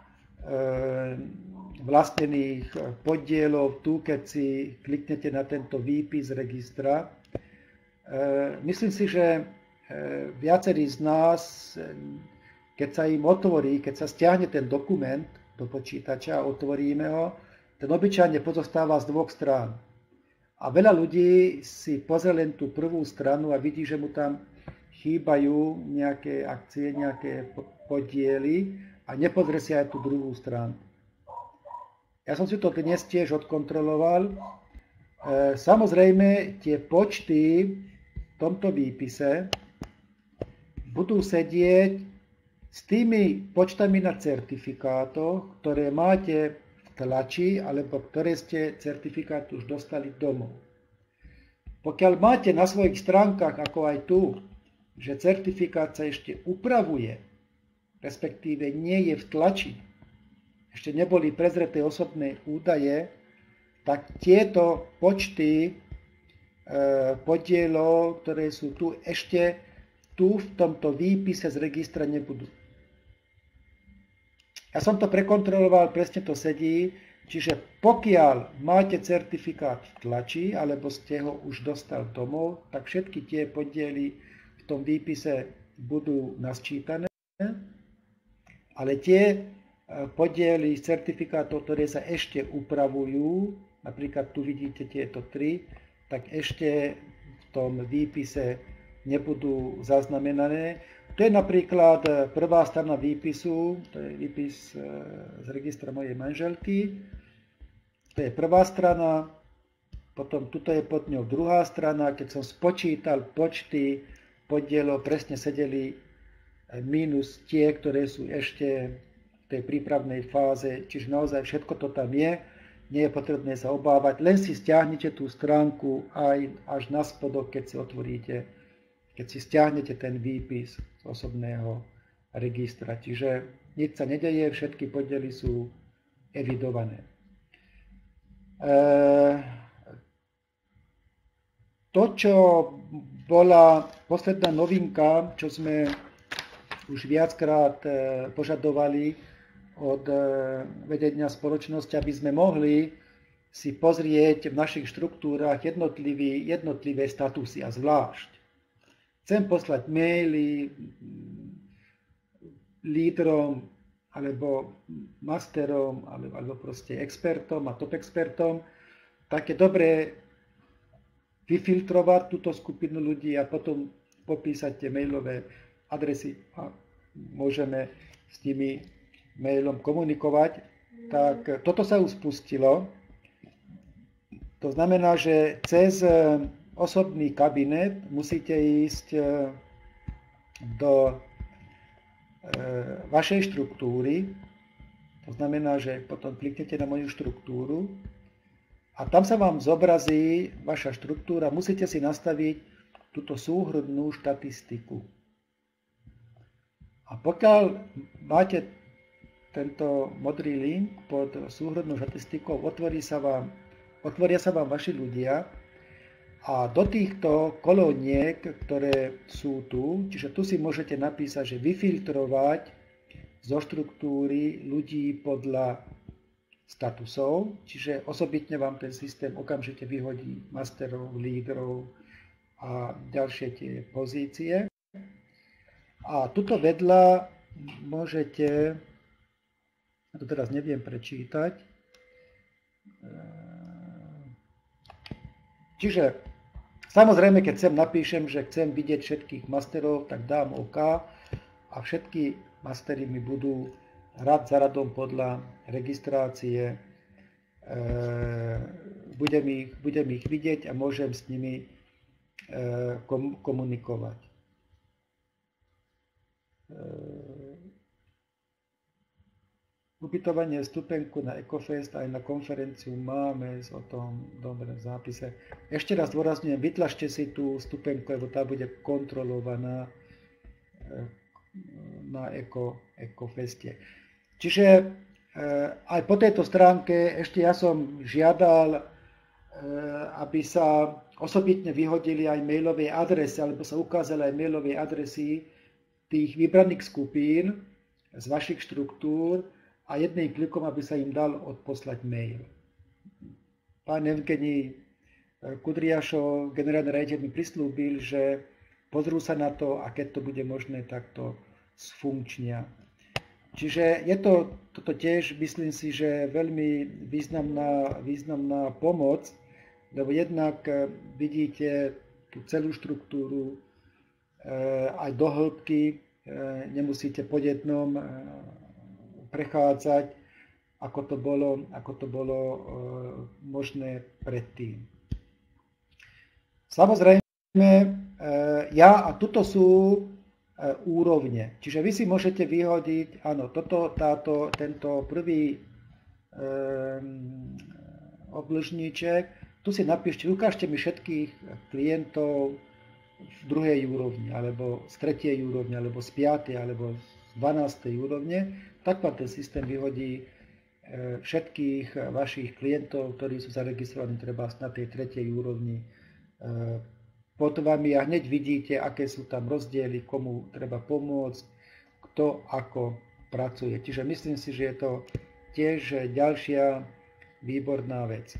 vlastnených podielov tu, keď si kliknete na tento výpis registra. Myslím si, že viacerí z nás, keď sa im otvorí, keď sa stiahne ten dokument do počítača a otvoríme ho, ten obyčajne pozostáva z dvoch strán. A veľa ľudí si pozrie len tú prvú stranu a vidí, že mu tam chýbajú nejaké akcie, nejaké podiely a nepozrie si aj tú druhú stranu. Ja som si to dnes tiež odkontroloval. Samozrejme, tie počty v tomto výpise budú sedieť s tými počtami na certifikátoch, ktoré máte v tlači, alebo ktoré ste certifikát už dostali domov. Pokiaľ máte na svojich stránkach, ako aj tu, že certifikát sa ešte upravuje, respektíve nie je v tlači, ešte neboli prezreté osobné údaje, tak tieto počty e, podielov, ktoré sú tu, ešte tu v tomto výpise z registra nebudú. Ja som to prekontroloval, presne to sedí, čiže pokiaľ máte certifikát v tlači, alebo ste ho už dostal domov, tak všetky tie podiely v tom výpise budú nasčítané, ale tie podiely z certifikátov, ktoré sa ešte upravujú, napríklad tu vidíte tieto tri, tak ešte v tom výpise nebudú zaznamenané. To je napríklad prvá strana výpisu, to je výpis z registra mojej manželky. to je prvá strana, potom tuto je pod ňou druhá strana, keď som spočítal počty podielov, presne sedeli mínus tie, ktoré sú ešte v tej prípravnej fáze, čiže naozaj všetko to tam je, nie je potrebné sa obávať, len si stiahnete tú stránku aj až na spodok, keď si otvoríte, keď si stiahnete ten výpis z osobného registra, čiže nič sa nedeje, všetky podiely sú evidované. E, to, čo bola posledná novinka, čo sme už viackrát požadovali od vedenia spoločnosti, aby sme mohli si pozrieť v našich štruktúrach jednotlivé statusy a zvlášť. Chcem poslať maily lídrom alebo masterom alebo, alebo proste expertom a top expertom, tak je dobré vyfiltrovať túto skupinu ľudí a potom popísať tie mailové adresy a môžeme s nimi mailom komunikovať. Tak toto sa už spustilo. To znamená, že cez osobný kabinet musíte ísť do vašej štruktúry. To znamená, že potom kliknete na moju štruktúru a tam sa vám zobrazí vaša štruktúra. Musíte si nastaviť túto súhrnnú štatistiku. A pokiaľ máte tento modrý link pod súhrnnú štatistikou, otvorí sa vám, otvoria sa vám vaši ľudia a do týchto kolóniek, ktoré sú tu, čiže tu si môžete napísať, že vyfiltrovať zo štruktúry ľudí podľa statusov, čiže osobitne vám ten systém okamžite vyhodí masterov, lídrov a ďalšie tie pozície. A tuto vedľa môžete, ja to teraz neviem prečítať, čiže samozrejme, keď sem napíšem, že chcem vidieť všetkých masterov, tak dám OK a všetky mastery mi budú rad za radom podľa registrácie, budem ich, budem ich vidieť a môžem s nimi komunikovať. Ubytovanie stupenku na EcoFest aj na konferenciu máme o tom dobre v zápise. Ešte raz dôrazňujem, vytlačte si tú stupenku, lebo tá bude kontrolovaná na Eco, EcoFeste. Čiže aj po tejto stránke ešte ja som žiadal, aby sa osobitne vyhodili aj mailové adresy, alebo sa ukázali aj mailové adresy tých vybraných skupín z vašich štruktúr a jedným klikom, aby sa im dal odposlať mail. Pán Evgenij Kudriašov, generálny riaditeľ, mi prislúbil, že pozrú sa na to a keď to bude možné, tak to sfunkčnia. Čiže je to toto tiež, myslím si, že veľmi významná, významná pomoc, lebo jednak vidíte tú celú štruktúru, aj do hĺbky, nemusíte po jednom prechádzať, ako to bolo, ako to bolo možné predtým. Samozrejme, ja a tuto sú úrovne. Čiže vy si môžete vyhodiť, áno, toto, táto, tento prvý obĺžníček, tu si napíšte, ukážte mi všetkých klientov v druhej úrovni, alebo z tretej úrovne, alebo z piatej, alebo z dvanástej úrovne, tak vám ten systém vyhodí všetkých vašich klientov, ktorí sú zaregistrovaní treba na tej tretej úrovni pod vami a hneď vidíte, aké sú tam rozdiely, komu treba pomôcť, kto ako pracuje. Čiže myslím si, že je to tiež ďalšia výborná vec.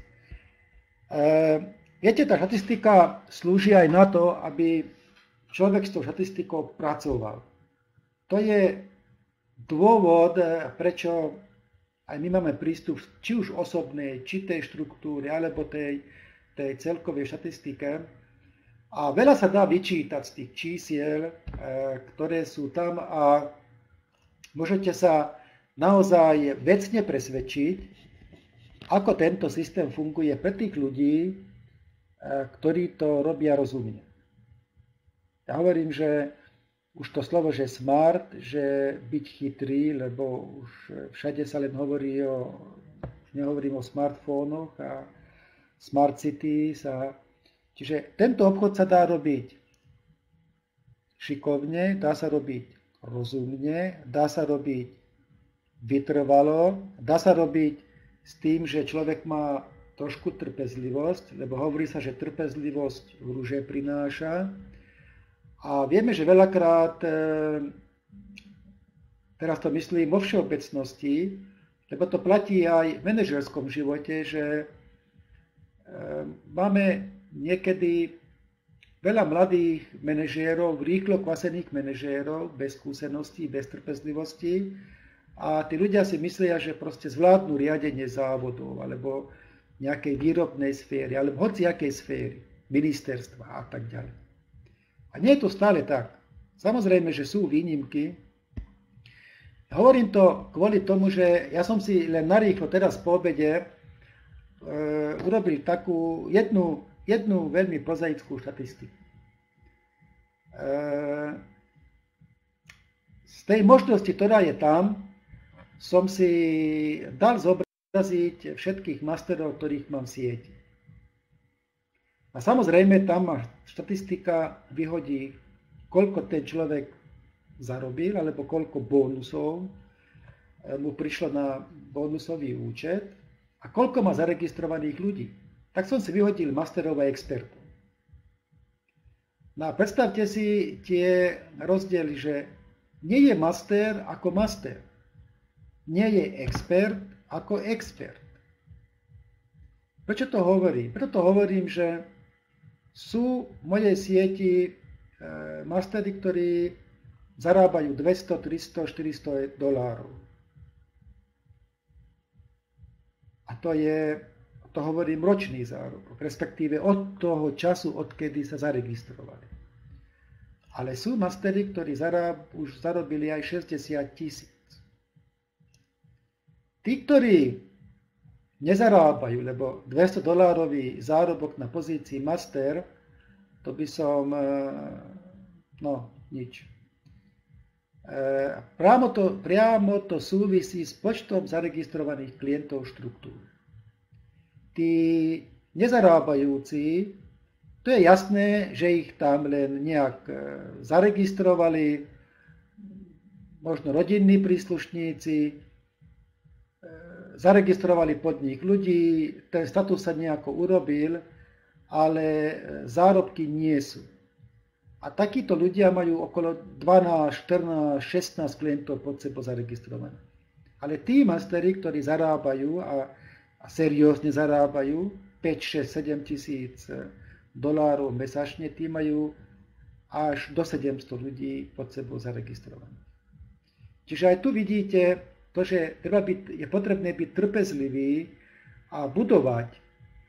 Viete, tá štatistika slúži aj na to, aby človek s tou štatistikou pracoval. To je dôvod, prečo aj my máme prístup či už osobnej, či tej štruktúry, alebo tej, tej celkovej štatistike. A veľa sa dá vyčítať z tých čísiel, ktoré sú tam a môžete sa naozaj vecne presvedčiť, ako tento systém funguje pre tých ľudí, ktorí to robia rozumne. Ja hovorím, že už to slovo, že smart, že byť chytrý, lebo už všade sa len hovorí o, nehovorím o smartfónoch a smart cities. A, čiže tento obchod sa dá robiť šikovne, dá sa robiť rozumne, dá sa robiť vytrvalo, dá sa robiť s tým, že človek má trošku trpezlivosť, lebo hovorí sa, že trpezlivosť ruže prináša. A vieme, že veľakrát, teraz to myslím vo všeobecnosti, lebo to platí aj v manažerskom živote, že máme niekedy veľa mladých manažérov, rýchlo kvasených manažérov, bez skúseností, bez trpezlivosti. A tí ľudia si myslia, že proste zvládnu riadenie závodov, alebo nejakej výrobnej sféry, alebo hociakej sféry, ministerstva a tak ďalej. A nie je to stále tak. Samozrejme, že sú výnimky. Hovorím to kvôli tomu, že ja som si len narýchlo teraz po obede e, urobil takú jednu, jednu veľmi prozaickú štatistiku. E, z tej možnosti, ktorá je tam, som si dal zobraziť všetkých masterov, ktorých mám v sieti. A samozrejme tam ma štatistika vyhodí, koľko ten človek zarobil, alebo koľko bónusov mu prišlo na bónusový účet a koľko má zaregistrovaných ľudí. Tak som si vyhodil masterov a expertov. No a predstavte si tie rozdiely, že nie je master ako master. Nie je expert ako expert. Prečo to hovorím? Preto hovorím, že sú v mojej sieti e, mastery, ktorí zarábajú dvesto, tristo, štyristo dolárov. A to je, to hovorím, ročný zárobok, respektíve od toho času, odkedy sa zaregistrovali. Ale sú mastery, ktorí zaráb, už zarobili aj šesťdesiat tisíc. Tí, ktorí nezarábajú, lebo dvesto dolárový zárobok na pozícii master, to by som, no, nič. Priamo to, priamo to súvisí s počtom zaregistrovaných klientov štruktúr. Tí nezarábajúci, to je jasné, že ich tam len nejak zaregistrovali, možno rodinní príslušníci, zaregistrovali pod nich ľudí, ten status sa nejako urobil, ale zárobky nie sú. A takíto ľudia majú okolo dvanásť, štrnásť, šestnásť klientov pod sebou zaregistrovaných. Ale tí mastery, ktorí zarábajú a, a seriózne zarábajú päť, šesť, sedem tisíc dolárov mesačne, tí majú až do sedemsto ľudí pod sebou zaregistrovaných. Čiže aj tu vidíte, to, že treba byť, je potrebné byť trpezlivý a budovať e,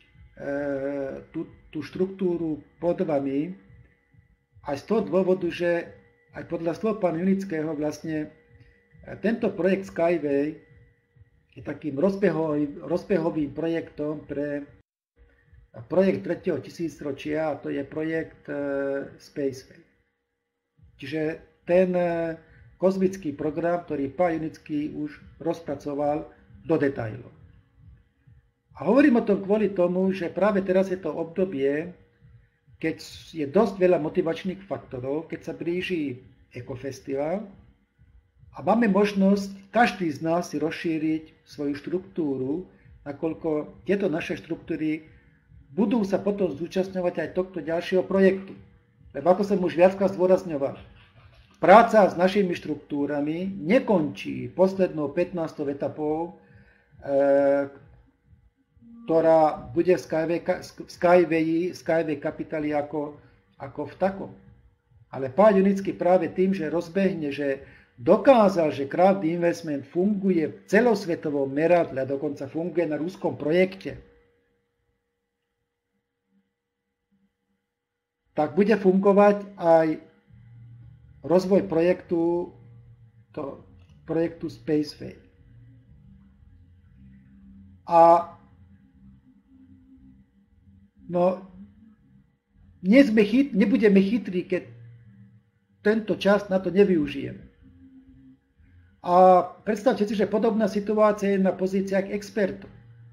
tú, tú štruktúru pod vami aj z toho dôvodu, že aj podľa slov pána Junického vlastne tento projekt Skyway je takým rozbehovým, rozbehovým projektom pre projekt tretieho tisícročia, a to je projekt e, Spaceway. Čiže ten e, kozmický program, ktorý pán Junický už rozpracoval do detailov. A hovorím o tom kvôli tomu, že práve teraz je to obdobie, keď je dosť veľa motivačných faktorov, keď sa blíži ekofestival a máme možnosť každý z nás si rozšíriť svoju štruktúru, nakoľko tieto naše štruktúry budú sa potom zúčastňovať aj tohto ďalšieho projektu. Lebo ako som už viackrát zdôrazňoval, práca s našimi štruktúrami nekončí poslednou pätnástou etapou, e, ktorá bude v Skyway, Skyway, Skyway Capitali ako, ako v takom. Ale pán Junický práve tým, že rozbehne, že dokázal, že Crowd Investment funguje v celosvetovom meradle, dokonca funguje na ruskom projekte, tak bude fungovať aj rozvoj projektu, to, projektu Spaceway. A No, nie sme chyt, nebudeme chytrí, keď tento čas na to nevyužijeme. A predstavte si, že podobná situácia je na pozíciách expertov.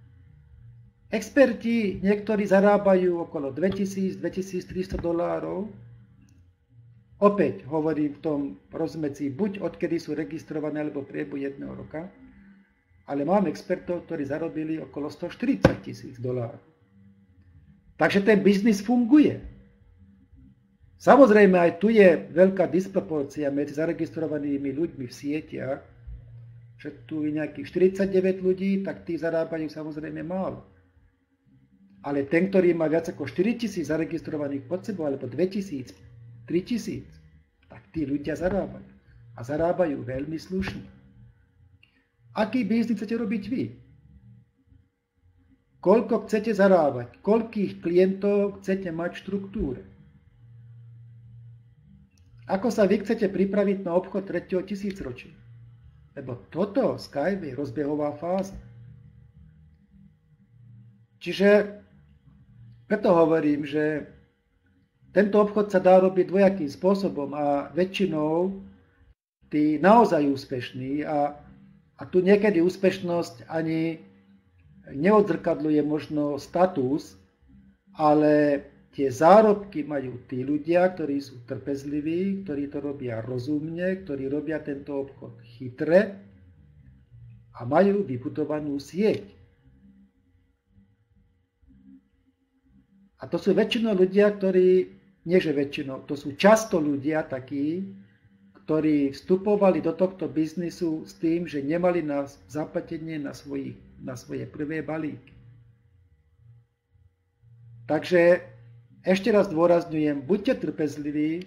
Experti niektorí zarábajú okolo dvetisíc až dvetisíctristo dolárov. Opäť hovorím v tom rozmedzi, buď odkedy sú registrované, alebo v priebehu jedného roka. Ale mám expertov, ktorí zarobili okolo stoštyridsať tisíc dolárov. Takže ten biznis funguje. Samozrejme, aj tu je veľká disproporcia medzi zaregistrovanými ľuďmi v sieťach, že tu je nejakých štyridsaťdeväť ľudí, tak tí zarábajú samozrejme málo. Ale ten, ktorý má viac ako štyritisíc zaregistrovaných pod sebou, alebo dvetisíc, tritisíc, tak tí ľudia zarábajú. A zarábajú veľmi slušne. Aký biznis chcete robiť vy? Koľko chcete zarábať? Koľkých klientov chcete mať v štruktúre? Ako sa vy chcete pripraviť na obchod tretieho tisícročia? Lebo toto Skype je rozbehová fáza. Čiže preto hovorím, že tento obchod sa dá robiť dvojakým spôsobom a väčšinou tí naozaj úspešní a, a tu niekedy úspešnosť ani neodzrkadľuje možno status, ale tie zárobky majú tí ľudia, ktorí sú trpezliví, ktorí to robia rozumne, ktorí robia tento obchod chytre a majú vybudovanú sieť. A to sú väčšinou ľudia, ktorí, nie že väčšinou, to sú často ľudia takí, ktorí vstupovali do tohto biznisu s tým, že nemali na zaplatenie na, svojich, na svoje prvé balíky. Takže ešte raz dôrazňujem, buďte trpezliví,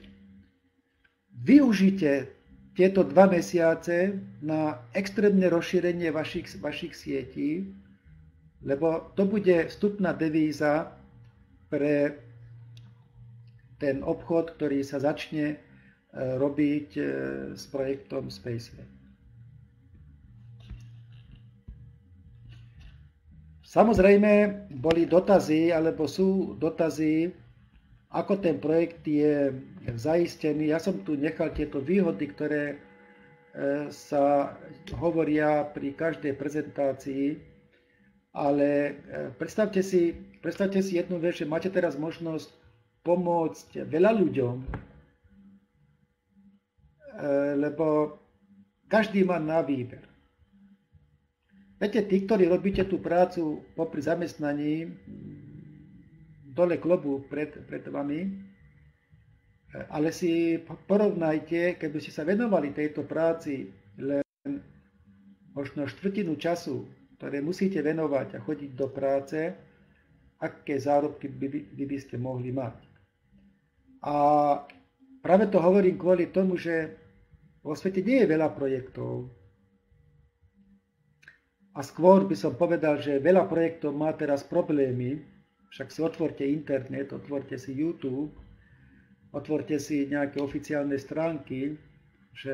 využite tieto dva mesiace na extrémne rozšírenie vašich, vašich sietí, lebo to bude vstupná devíza pre ten obchod, ktorý sa začne robiť s projektom Spaceway. Samozrejme, boli dotazy, alebo sú dotazy, ako ten projekt je zaistený. Ja som tu nechal tieto výhody, ktoré sa hovoria pri každej prezentácii, ale predstavte si, predstavte si jednu vec, že máte teraz možnosť pomôcť veľa ľuďom, lebo každý má na výber. Viete, tí, ktorí robíte tú prácu popri zamestnaní, dole klobúk pred, pred vami, ale si porovnajte, keby ste sa venovali tejto práci len možno štvrtinu času, ktoré musíte venovať a chodiť do práce, aké zárobky by, by, by ste mohli mať. A práve to hovorím kvôli tomu, že vo svete nie je veľa projektov. A skôr by som povedal, že veľa projektov má teraz problémy. Však si otvorte internet, otvorte si YouTube, otvorte si nejaké oficiálne stránky, že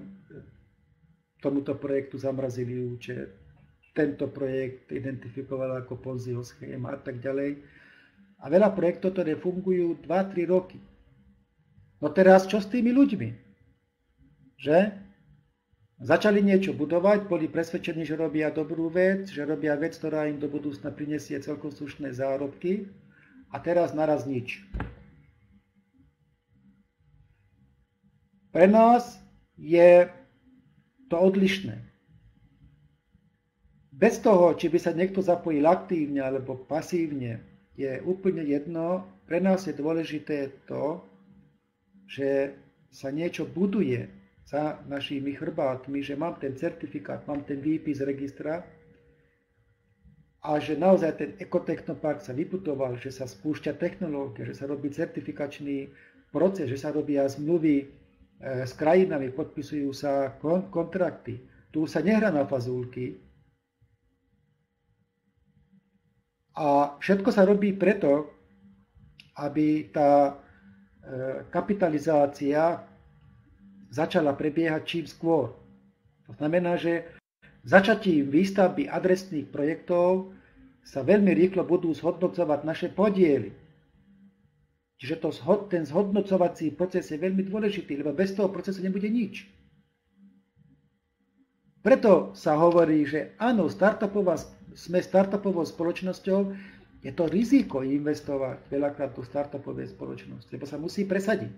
tomuto projektu zamrazili účet, tento projekt identifikoval ako Ponziho schéma a tak ďalej. A veľa projektov, ktoré fungujú dva tri roky. No teraz čo s tými ľuďmi? Že? Začali niečo budovať, boli presvedčení, že robia dobrú vec, že robia vec, ktorá im do budúcna prinesie celkom slušné zárobky a teraz naraz nič. Pre nás je to odlišné. Bez toho, či by sa niekto zapojil aktívne alebo pasívne, je úplne jedno. Pre nás je dôležité to, že sa niečo buduje za našimi chrbátmi, že mám ten certifikát, mám ten výpis registra a že naozaj ten ekotechnopark sa vybudoval, že sa spúšťa technológia, že sa robí certifikačný proces, že sa robia zmluvy s krajinami, podpisujú sa kontrakty. Tu sa nehrá na fazulky. A všetko sa robí preto, aby tá kapitalizácia začala prebiehať čím skôr. To znamená, že začatím výstavby adresných projektov sa veľmi rýchlo budú zhodnocovať naše podiely. Čiže to, ten zhodnocovací proces je veľmi dôležitý, lebo bez toho procesu nebude nič. Preto sa hovorí, že áno, startupová, sme startupovou spoločnosťou, je to riziko investovať veľakrát do startupovej spoločnosti, lebo sa musí presadiť.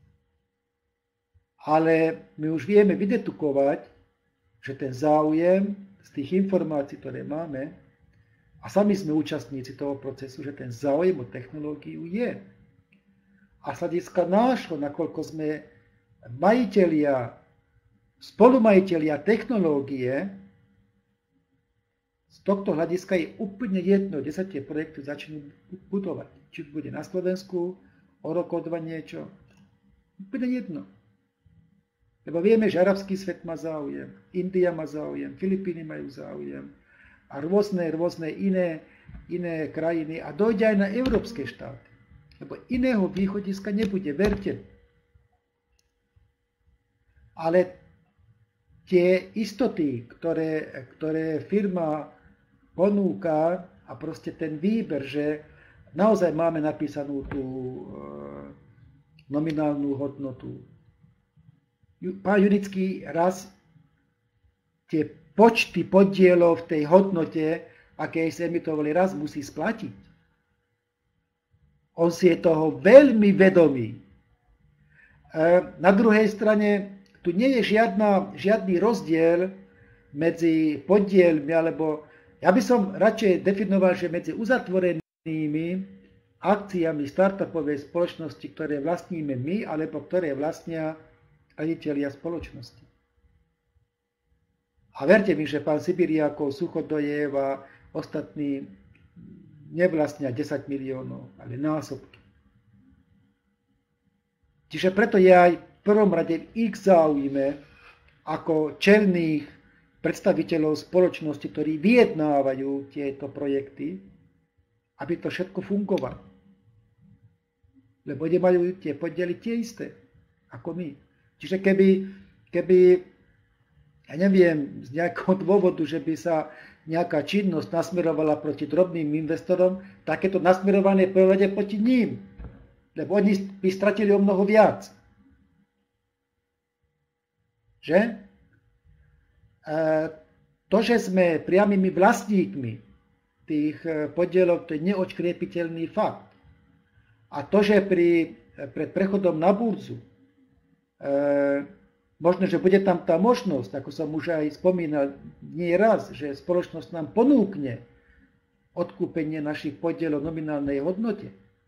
Ale my už vieme vydedukovať, že ten záujem z tých informácií, ktoré máme, a sami sme účastníci toho procesu, že ten záujem o technológiu je. A z hľadiska nášho, nakoľko sme majitelia, spolumajitelia technológie, z tohto hľadiska je úplne jedno, kde sa tie projekty začnú budovať. Či bude na Slovensku, o rok, o dva niečo. Úplne jedno. Lebo vieme, že arabský svet má záujem, India má záujem, Filipíny majú záujem a rôzne, rôzne iné, iné krajiny a dojde aj na európske štáty. Lebo iného východiska nebude, verte. Ale tie istoty, ktoré, ktoré firma ponúka a proste ten výber, že naozaj máme napísanú tú e, nominálnu hodnotu. Pán Junický raz tie počty podielov v tej hodnote, aké sa emitovali, raz musí splatiť. On si je toho veľmi vedomý. Na druhej strane, tu nie je žiadna, žiadny rozdiel medzi podielmi, alebo ja by som radšej definoval, že medzi uzatvorenými akciami startupovej spoločnosti, ktoré vlastníme my, alebo ktoré vlastnia riaditelia spoločnosti. A verte mi, že pán Sibiriakov, Suchodojev a ostatní nevlastnia desať miliónov, ale násobky. Čiže preto je aj v prvom rade v ich záujme ako čelných predstaviteľov spoločnosti, ktorí vyjednávajú tieto projekty, aby to všetko fungovalo. Lebo nemajú tie podiely tie isté, ako my. Čiže keby, keby ja neviem, z nejakého dôvodu, že by sa nejaká činnosť nasmerovala proti drobným investorom, takéto nasmerovanie povedie proti ním, lebo oni by stratili o mnoho viac. Že? E, to, že sme priamými vlastníkmi tých podielov, to je neodškriepiteľný fakt. A to, že pri, pred prechodom na burzu e, možno, že bude tam tá možnosť, ako som už aj spomínal nie raz, že spoločnosť nám ponúkne odkúpenie našich podielov v nominálnej hodnote.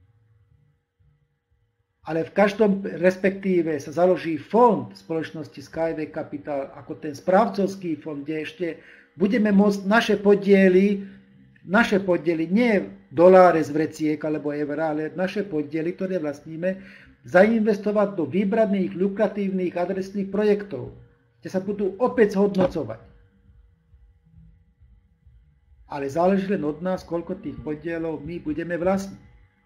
Ale v každom respektíve sa založí fond spoločnosti Skyway Capital ako ten správcovský fond, kde ešte budeme môcť naše podiely, naše podiely, nie doláre z vreciek alebo eurá, ale naše podiely, ktoré vlastníme, zainvestovať do vybraných, lukratívnych adresných projektov, kde sa budú opäť zhodnocovať. Ale záleží len od nás, koľko tých podielov my budeme vlastniť.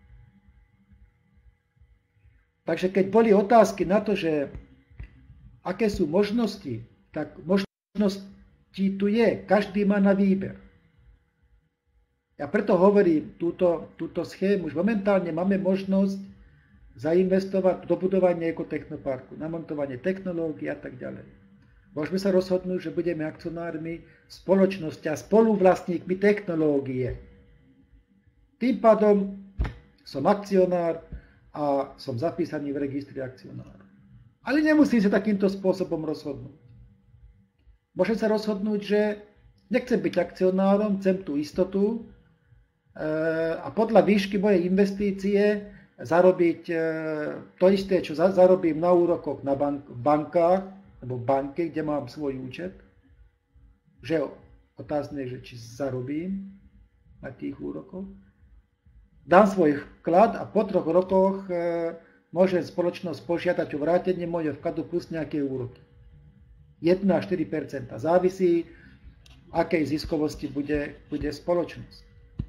Takže keď boli otázky na to, že aké sú možnosti, tak možnosti tu je, každý má na výber. Ja preto hovorím túto, túto schému, že momentálne máme možnosť zainvestovať do budovania ekotechnoparku, namontovanie technológií a tak ďalej. Môžeme sa rozhodnúť, že budeme akcionármi spoločnosti a spoluvlastníkmi technológie. Tým pádom som akcionár a som zapísaný v registri akcionárov. Ale nemusím sa takýmto spôsobom rozhodnúť. Môžem sa rozhodnúť, že nechcem byť akcionárom, chcem tú istotu a podľa výšky mojej investície zarobiť to isté, čo zarobím na úrokoch na bank, v bankách, alebo v banke, kde mám svoj účet. Že otázne je, že či zarobím na tých úrokoch. Dám svoj vklad a po troch rokoch môže spoločnosť požiadať o vrátenie môjho vkladu plus nejaké úroky. jeden až štyri percentá. Závisí, akej ziskovosti bude, bude spoločnosť.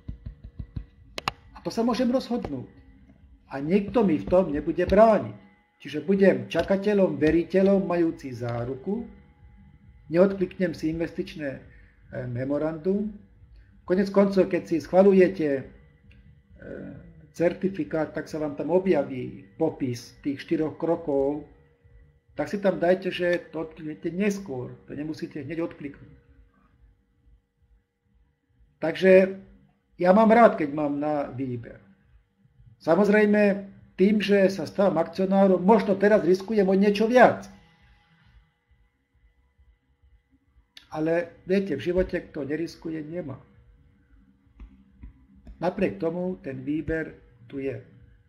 A to sa môžem rozhodnúť. A niekto mi v tom nebude brániť. Čiže budem čakateľom, veriteľom, majúci záruku, neodkliknem si investičné memorandum, v Konec koncov, keď si schvaľujete certifikát, tak sa vám tam objaví popis tých štyroch krokov, tak si tam dajte, že to odkliknete neskôr, to nemusíte hneď odkliknúť. Takže ja mám rád, keď mám na výber. Samozrejme, tým, že sa stávam akcionárom, možno teraz riskujem o niečo viac. Ale viete, v živote kto neriskuje, nemá. Napriek tomu ten výber tu je.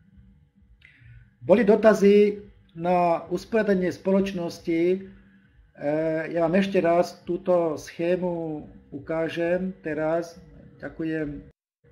Boli dotazy na usporiadanie spoločnosti. Ja vám ešte raz túto schému ukážem teraz. Ďakujem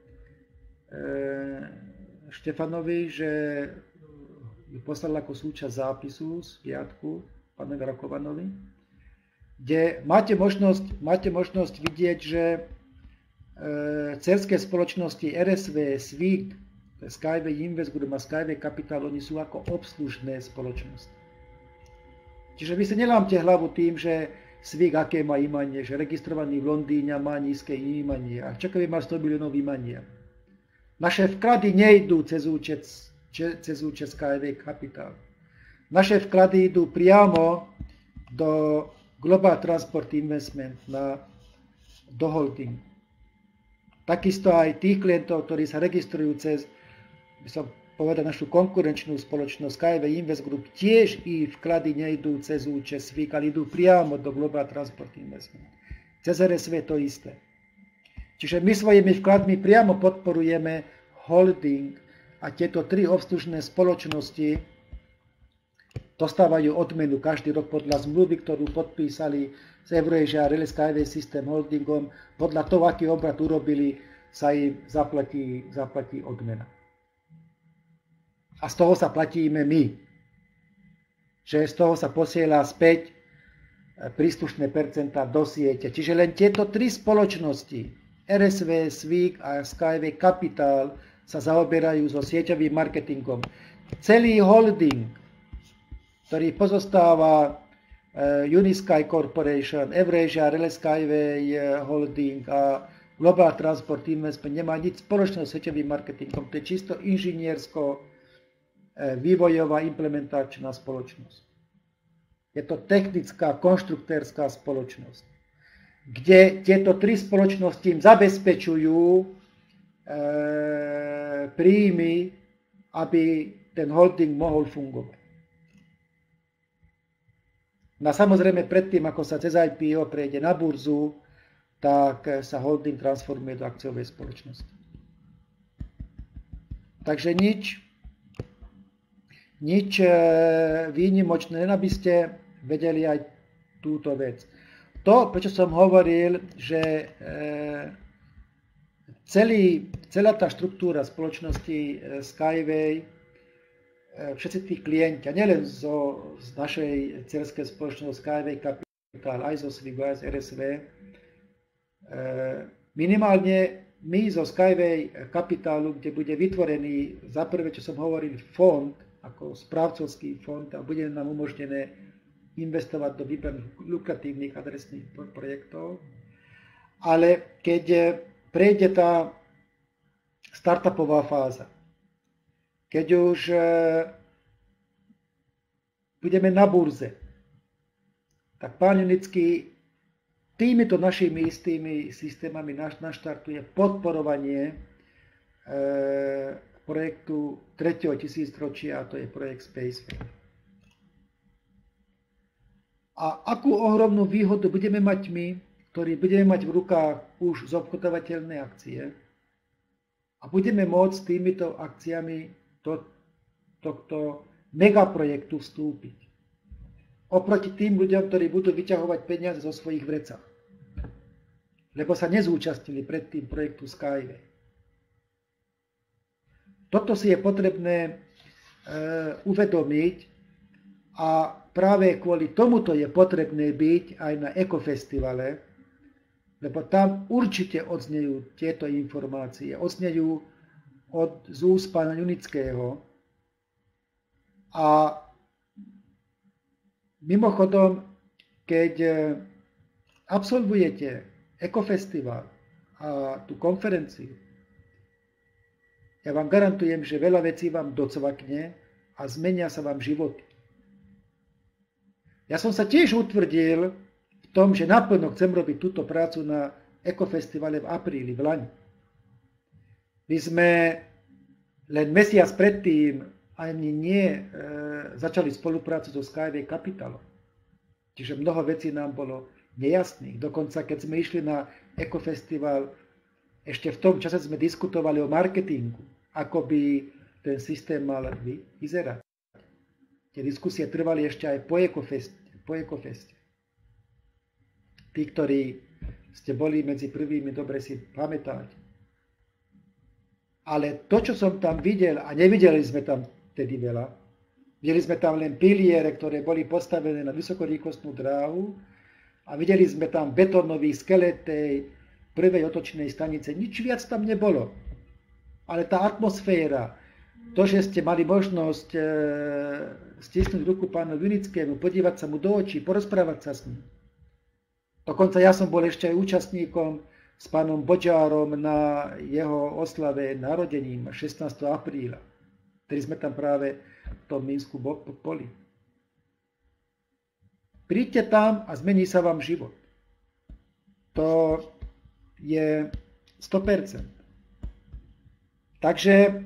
Štefanovi, že ju poslal ako súčasť zápisu z piatku, pánovi Rakovanovi, kde máte možnosť, máte možnosť vidieť, že dcerské spoločnosti er es vé, Svik, Skyway Invest Group a Skyway Capital, oni sú ako obslužné spoločnosti. Čiže vy si nelámte hlavu tým, že Svik aké má imanie, že registrovaný v Londýne má nízke imanie a čakajú má sto miliónov imania. Naše vklady nejdú cez účet, cez účet Skyway Capital. Naše vklady idú priamo do Global Transport Investment na do holdingu. Takisto aj tých klientov, ktorí sa registrujú cez, by som povedal, našu konkurenčnú spoločnosť Skyway Invest Group, tiež ich vklady nejdú cez účet Svik, ale idú priamo do Global Transport Investment. Cez er es vé to isté. Čiže my svojimi vkladmi priamo podporujeme holding a tieto tri obslužné spoločnosti dostávajú odmenu každý rok podľa zmluvy, ktorú podpísali s Eurasia Rail Skyway System Holdingom. Podľa toho, aký obrat urobili, sa im zaplatí, zaplatí odmena. A z toho sa platíme my. Že z toho sa posiela späť príslušné percentá do siete. Čiže len tieto tri spoločnosti, er es vé, Svik a Skyway Capital, sa zaoberajú so sieťovým marketingom. Celý holding, ktorý pozostáva Unisky Corporation, Eurasia Rail Skyway Holding a Global Transport Investment, nemá nič spoločného s sieťovým marketingom. To je čisto inžiniersko vývojová implementačná spoločnosť. Je to technická, konštruktérska spoločnosť, kde tieto tri spoločnosti im zabezpečujú e, príjmy, aby ten holding mohol fungovať. No samozrejme predtým, ako sa cez í pé ó prejde na burzu, tak sa holding transformuje do akciovej spoločnosti. Takže nič, nič výnimočné, len aby ste vedeli aj túto vec. To, prečo som hovoril, že celý, celá tá štruktúra spoločnosti Skyway, všetci tí klienti, a nielen zo, z našej dcerskej spoločnosti Skyway Capital, aj zo Svigu, aj z er es vé, minimálne my zo Skyway Capitalu, kde bude vytvorený, za prvé, čo som hovoril, fond, ako správcovský fond, a bude nám umožnené investovať do vybraných lukratívnych adresných projektov. Ale keď prejde tá startupová fáza, keď už budeme na burze, tak pán Junický týmito našimi istými systémami naštartuje podporovanie projektu tretieho tisícročia, a to je projekt Spacefair. A akú ohromnú výhodu budeme mať my, ktorí budeme mať v rukách už zobchodovateľné akcie a budeme môcť s týmito akciami do tohto megaprojektu vstúpiť. Oproti tým ľuďom, ktorí budú vyťahovať peniaze zo svojich vrecách, lebo sa nezúčastnili predtým projektu Skyway. Toto si je potrebné e, uvedomiť a práve kvôli tomuto je potrebné byť aj na Ekofestivale, lebo tam určite odznejú tieto informácie, odznejú od z úst pána Junického. A mimochodom, keď absolvujete Ekofestival a tú konferenciu, ja vám garantujem, že veľa vecí vám docvakne a zmenia sa vám životy. Ja som sa tiež utvrdil v tom, že naplno chcem robiť túto prácu na ekofestivale v apríli, v Lani. My sme len mesiac predtým ani nie e, začali spoluprácu so Skyway Capitalom. Čiže mnoho vecí nám bolo nejasných. Dokonca, keď sme išli na ekofestival, ešte v tom čase sme diskutovali o marketingu, ako by ten systém mal vyzerať. Tie diskusie trvali ešte aj po ekofeste. Po ekofeste. Tí, ktorí ste boli medzi prvými, dobre si pamätáte. Ale to, čo som tam videl, a nevideli sme tam tedy veľa, videli sme tam len piliere, ktoré boli postavené na vysokorýchlostnú dráhu a videli sme tam betónový skelet tej prvej otočnej stanice. Nič viac tam nebolo. Ale tá atmosféra, to, že ste mali možnosť e, stisnúť ruku pánu Vinickému, podívať sa mu do očí, porozprávať sa s ním. Dokonca ja som bol ešte aj účastníkom s pánom Bodžárom na jeho oslave narodením šestnásteho apríla, ktorý sme tam práve v tom Minsku boli. Príďte tam a zmení sa vám život. To je sto percent. Takže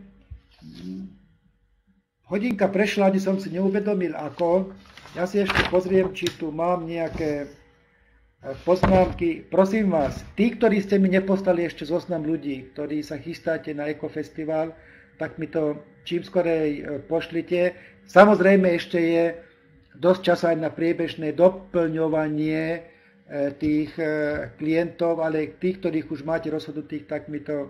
hodinka prešla, ani som si neuvedomil ako. Ja si ešte pozriem, či tu mám nejaké poznámky. Prosím vás, tí, ktorí ste mi neposlali ešte zoznam ľudí, ktorí sa chystáte na ekofestival, tak mi to čím skorej pošlite. Samozrejme ešte je dosť času aj na priebežné doplňovanie tých klientov, ale tých, ktorých už máte rozhodnutých, tak mi to,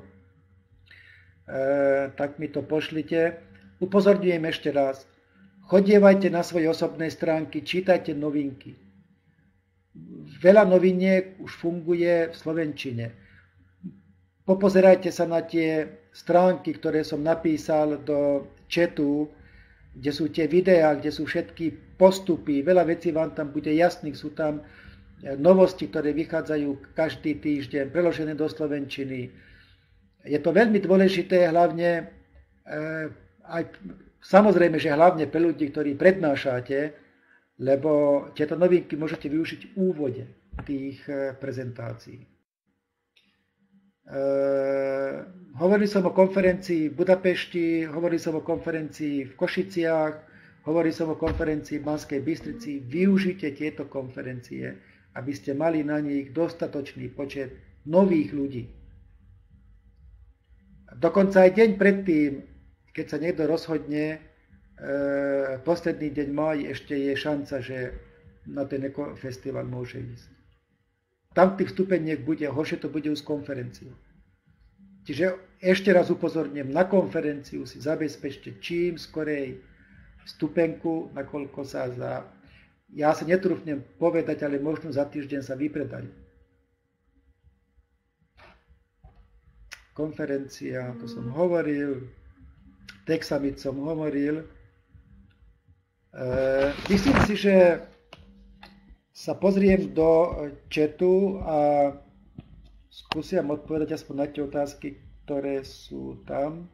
tak mi to pošlite. Upozorňujem ešte raz, chodievajte na svoje osobné stránky, čítajte novinky. Veľa noviniek už funguje v slovenčine. Popozerajte sa na tie stránky, ktoré som napísal do chatu, kde sú tie videá, kde sú všetky postupy. Veľa vecí vám tam bude jasných, sú tam novosti, ktoré vychádzajú každý týždeň, preložené do slovenčiny. Je to veľmi dôležité, hlavne, aj, samozrejme, že hlavne pre ľudí, ktorí prednášate, lebo tieto novinky môžete využiť v úvode tých prezentácií. E, hovoril som o konferencii v Budapešti, hovoril som o konferencii v Košiciach, hovoril som o konferencii v Banskej Bystrici. Využite tieto konferencie, aby ste mali na nich dostatočný počet nových ľudí. Dokonca aj deň predtým, keď sa niekto rozhodne, e, posledný deň máj, ešte je šanca, že na ten ekofestival môže ísť. Tam tých vstupeniek bude, horšie to bude už s konferenciou. Čiže ešte raz upozorňujem, na konferenciu si zabezpečte čím skorej vstupenku, nakoľko sa za, ja sa netrúfnem povedať, ale možno za týždeň sa vypredajú. Konferencia, to som hovoril, Tech Summit som hovoril. E, myslím si, že sa pozriem do chatu a skúsim odpovedať aspoň na tie otázky, ktoré sú tam.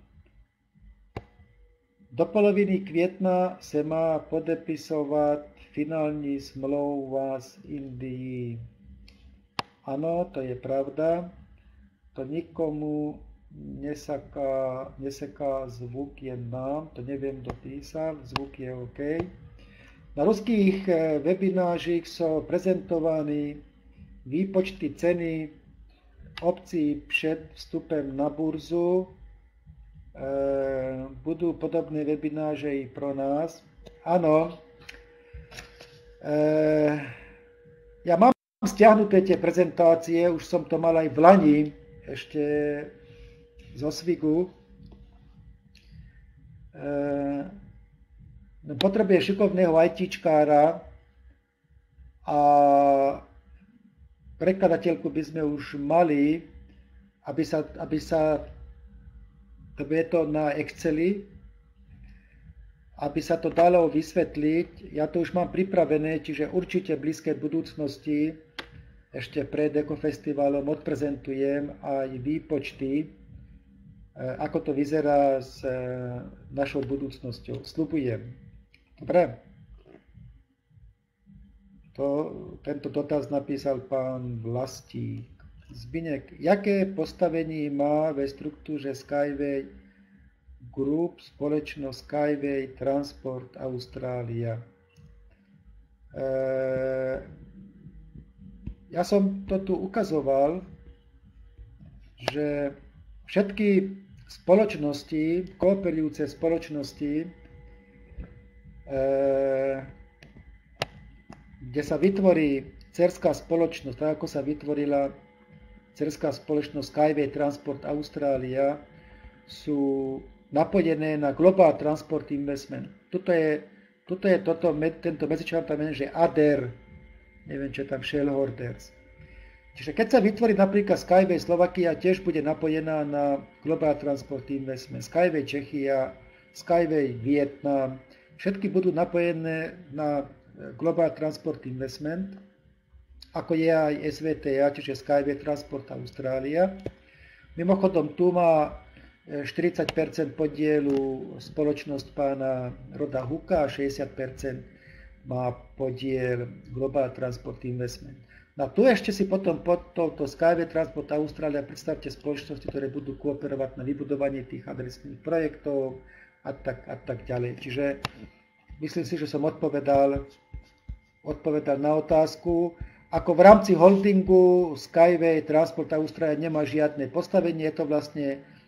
Do poloviny května se má podepisovat finální smlouva s Indií. Ano, to je pravda. To nikomu nesaká, neseká zvuk, jen nám. To neviem, kto písal. Zvuk je OK. Na ruských webinářích sú prezentované výpočty ceny opcí před vstupem na burzu. Budú podobné webináže i pro nás. Áno. Ja mám stiahnuté tie prezentácie, už som to mal aj v Lani, ešte zo Svigu. Potrebuje šikovného ajtíčkára a prekladateľku by sme už mali, aby sa, aby sa to je to na Exceli, aby sa to dalo vysvetliť. Ja to už mám pripravené, čiže určite v blízkej budúcnosti ešte pred Ekofestivalom odprezentujem aj výpočty, ako to vyzerá s našou budúcnosťou. Sľubujem. Dobre. To, tento dotaz napísal pán Vlastík. Zbinek, jaké postavenie má ve štruktúre Skyway Group spoločnosť Skyway Transport Austrália? E, ja som to tu ukazoval, že všetky spoločnosti, kooperujúce spoločnosti, e, kde sa vytvorí dcerská spoločnosť, tak ako sa vytvorila dcerská spoločnosť Skyway Transport Australia, sú napojené na Global Transport Investment. Toto je, toto je toto, tento medzičlán tam je, že á dé é er, neviem, čo je tam, shareholders. Čiže keď sa vytvorí napríklad Skyway Slovakia, tiež bude napojená na Global Transport Investment, Skyway Čechia, Skyway Vietnam, všetky budú napojené na Global Transport Investment, ako je aj es vé té á, čiže Skyway Transport Australia. Mimochodom, tu má štyridsať percent podielu spoločnosť pána Roda Huka a šesťdesiat percent má podiel Global Transport Investment. No a tu ešte si potom pod touto Skyway Transport Australia predstavte spoločnosti, ktoré budú kooperovať na vybudovanie tých adresných projektov a tak, a tak ďalej. Čiže myslím si, že som odpovedal, odpovedal na otázku. Ako v rámci holdingu Skyway Transport Australia nemá žiadne postavenie, je to vlastne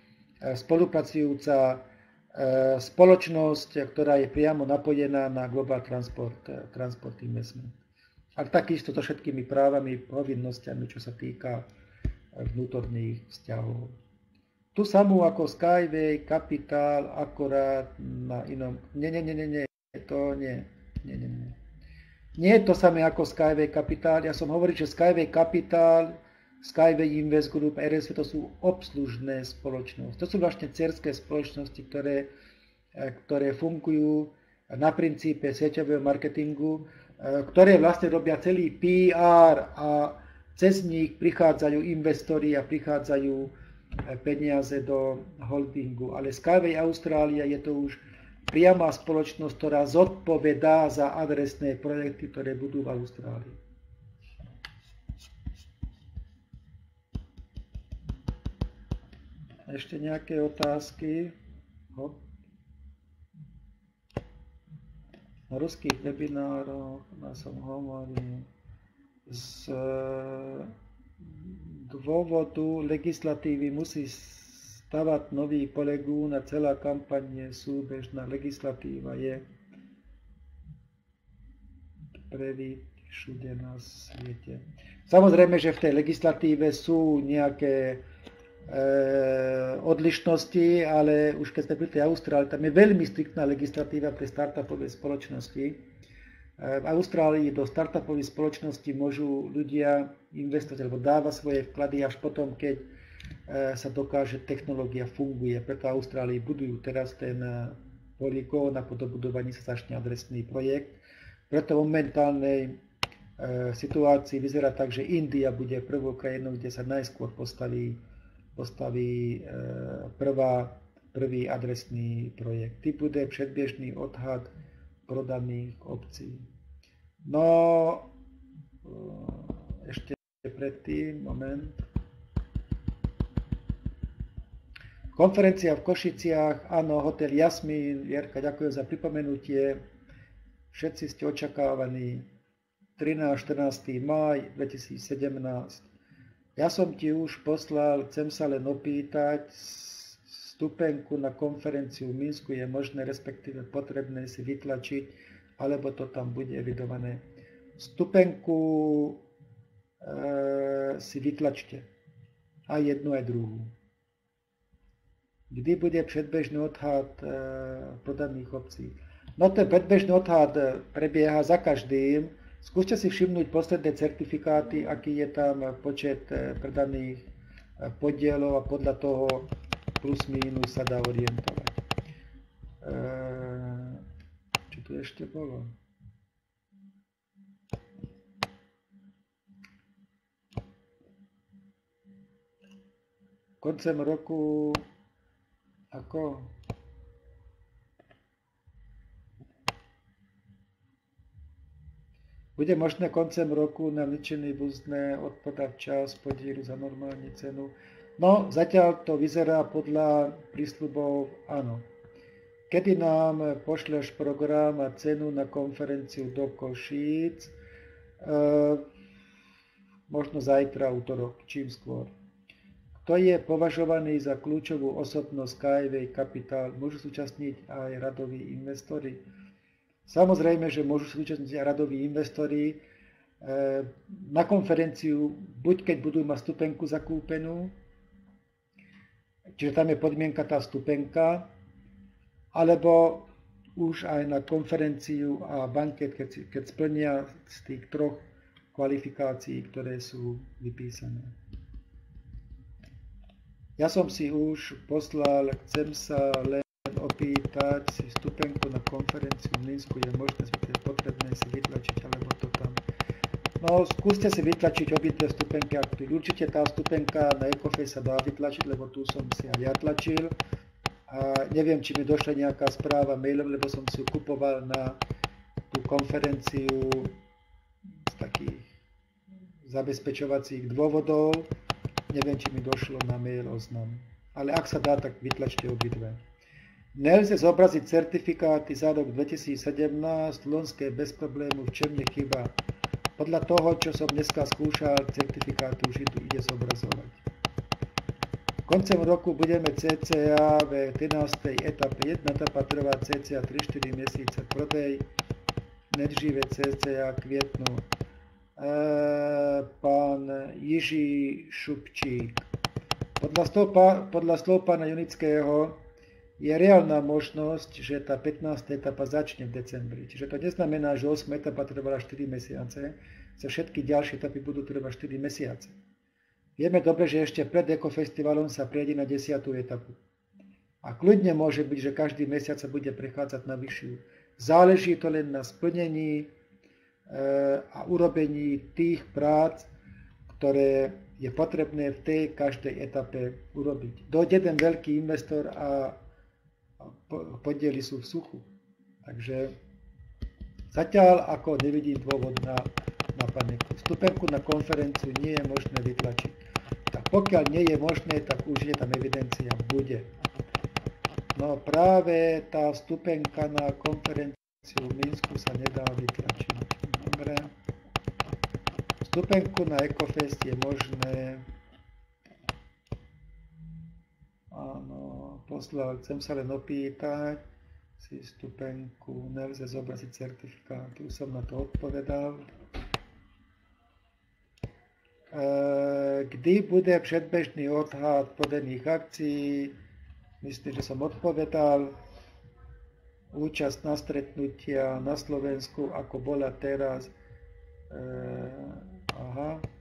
spolupracujúca spoločnosť, ktorá je priamo napojená na Global Transport, Transport Investment. A takisto so všetkými právami, povinnosťami, čo sa týka vnútorných vzťahov. Tu samú ako Skyway, Capital, akorát na inom. Nie, nie, nie, nie, nie, to nie, nie, nie, nie. Nie je to samé ako Skyway Capital. Ja som hovoril, že Skyway Capital, Skyway Invest Group, er es vé, to sú obslužné spoločnosti. To sú vlastne dcerské spoločnosti, ktoré, ktoré fungujú na princípe sieťového marketingu, ktoré vlastne robia celý pé er a cez nich prichádzajú investori a prichádzajú peniaze do holdingu. Ale Skyway Australia je to už priama spoločnosť, ktorá zodpovedá za adresné projekty, ktoré budú v Austrálii. Ešte nejaké otázky? Hop. Na ruských webinároch ja som hovoril z dôvodu legislatívy musí stavať nový polegún a celá kampaň je súbežná. Legislatíva je prvý všude na svete. Samozrejme, že v tej legislatíve sú nejaké e, odlišnosti, ale už keď sme pri tej Austrálii, tam je veľmi striktná legislatíva pre startupové spoločnosti. E, v Austrálii do startupových spoločností môžu ľudia investovať alebo dávať svoje vklady až potom, keď sa dokáže, technológia funguje. Preto v Austrálii budujú teraz ten poligón a po dobudovaní sa začne adresný projekt. Preto v momentálnej e, situácii vyzerá tak, že India bude prvou krajinou, kde sa najskôr postaví, postaví e, prvá, prvý adresný projekt. Ty bude predbežný odhad prodaných obcí. No, e, ešte predtým, moment. Konferencia v Košiciach, áno, hotel Jasmín, Jerka, ďakujem za pripomenutie. Všetci ste očakávaní trinásty štrnásty máj dvetisícsedemnásť. Ja som ti už poslal, chcem sa len opýtať, vstupenku na konferenciu v Minsku je možné, respektíve potrebné si vytlačiť, alebo to tam bude evidované. Vstupenku e, si vytlačte. Aj jednu, aj druhú. Kdy bude predbežný odhad e, prodaných obcí? No ten predbežný odhad prebieha za každým. Skúste si všimnúť posledné certifikáty, aký je tam počet predaných podielov a podľa toho plus mínus sa dá orientovať. E, čo tu ešte bolo? koncem roku ako bude možné koncem roku na vličený vúzne odpodať čas podílu za normálnu cenu. No, zatiaľ to vyzerá podľa prísľubov áno. Kedy nám pošleš program a cenu na konferenciu do Košíc? E, možno zajtra, útorok, čím skôr. Kto je považovaný za kľúčovú osobnosť Skyway Capital? Môžu súčasniť aj radoví investori? Samozrejme, že môžu súčasniť aj radoví investori. E, na konferenciu, buď keď budú mať stupenku zakúpenú, čiže tam je podmienka tá stupenka, alebo už aj na konferenciu a banket, keď, keď splnia z tých troch kvalifikácií, ktoré sú vypísané. Ja som si už poslal, chcem sa len opýtať si stupenku na konferenciu v Minsku, je možné, že je potrebné si vytlačiť, alebo to tam. No, skúste si vytlačiť obidve stupenky, určite tá stupenka na Ecoface sa dá vytlačiť, lebo tu som si aj ja tlačil. A neviem, či mi došla nejaká správa mailom, lebo som si ju kupoval na tú konferenciu z takých zabezpečovacích dôvodov. Neviem, či mi došlo na mail oznam. Ale ak sa dá, tak vytlačte obidve. Nelze zobraziť certifikáty za rok dvetisícsedemnásť, loňské bez problému, v čem je chyba. Podľa toho, čo som dneska skúšal, certifikáty už ide zobrazovať. Koncem roku budeme cca v trinástej etape. Jedna etapa trvá cca tri štyri mesiace. Prodej nejdříve cca kvietnu. E, pán Jiří Šupčík. Podľa slov, podľa slov pána Junického je reálna možnosť, že tá pätnásta etapa začne v decembri. Čiže to neznamená, že ôsma etapa trvala štyri mesiace. Za všetky ďalšie etapy budú trvať štyri mesiace. Vieme dobre, že ešte pred Ekofestivalom sa prejde na desiatu etapu. A kľudne môže byť, že každý mesiac sa bude prechádzať na vyššiu. Záleží to len na splnení e, a urobení tých prác, ktoré je potrebné v tej každej etape urobiť. Dojde jeden veľký investor a podiely sú v suchu. Takže zatiaľ ako nevidím dôvod na, na paniku. Vstupenku na konferenciu nie je možné vytlačiť. Tak pokiaľ nie je možné, tak už je tam evidencia, bude. No práve tá vstupenka na konferenciu v Minsku sa nedá vytlačiť. Dobre. Vstupenku na Ecofest je možné. Áno, poslal, chcem sa len opýtať si vstupenku, nelze zobraziť certifikát, už som na to odpovedal. Kdy bude předbežný odhad podaných akcií? Myslím, že som odpovedal. Účasť na stretnutia na Slovensku, ako bola teraz. E, aha. E,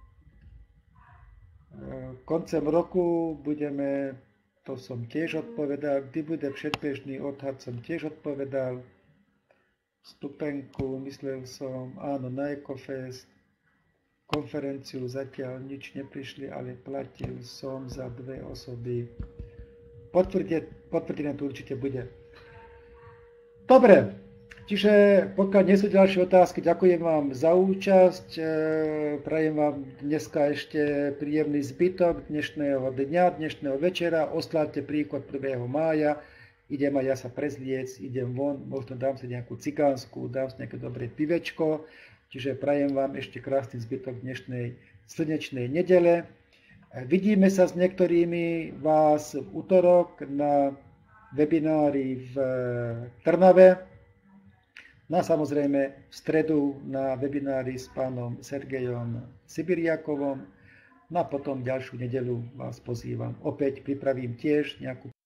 koncem roku budeme, to som tiež odpovedal. Kdy bude předbežný odhad, som tiež odpovedal. Vstupenku, myslel som, áno, na Ecofest. Konferenciu zatiaľ nič neprišli, ale platil som za dve osoby. Potvrdené to určite bude. Dobre, čiže pokiaľ nie sú ďalšie otázky, ďakujem vám za účasť. Prajem vám dneska ešte príjemný zbytok dnešného dňa, dnešného večera. Osláďte príchod prvého mája. Idem aj ja sa prezliec, idem von, možno dám si nejakú cigánsku, dám si nejaké dobré pivečko. Čiže prajem vám ešte krásny zbytok dnešnej slnečnej nedele. Vidíme sa s niektorými vás v útorok na webinári v Trnave. No a samozrejme v stredu na webinári s pánom Sergejom Sibiriakovom. No a potom ďalšiu nedelu vás pozývam. Opäť pripravím tiež nejakú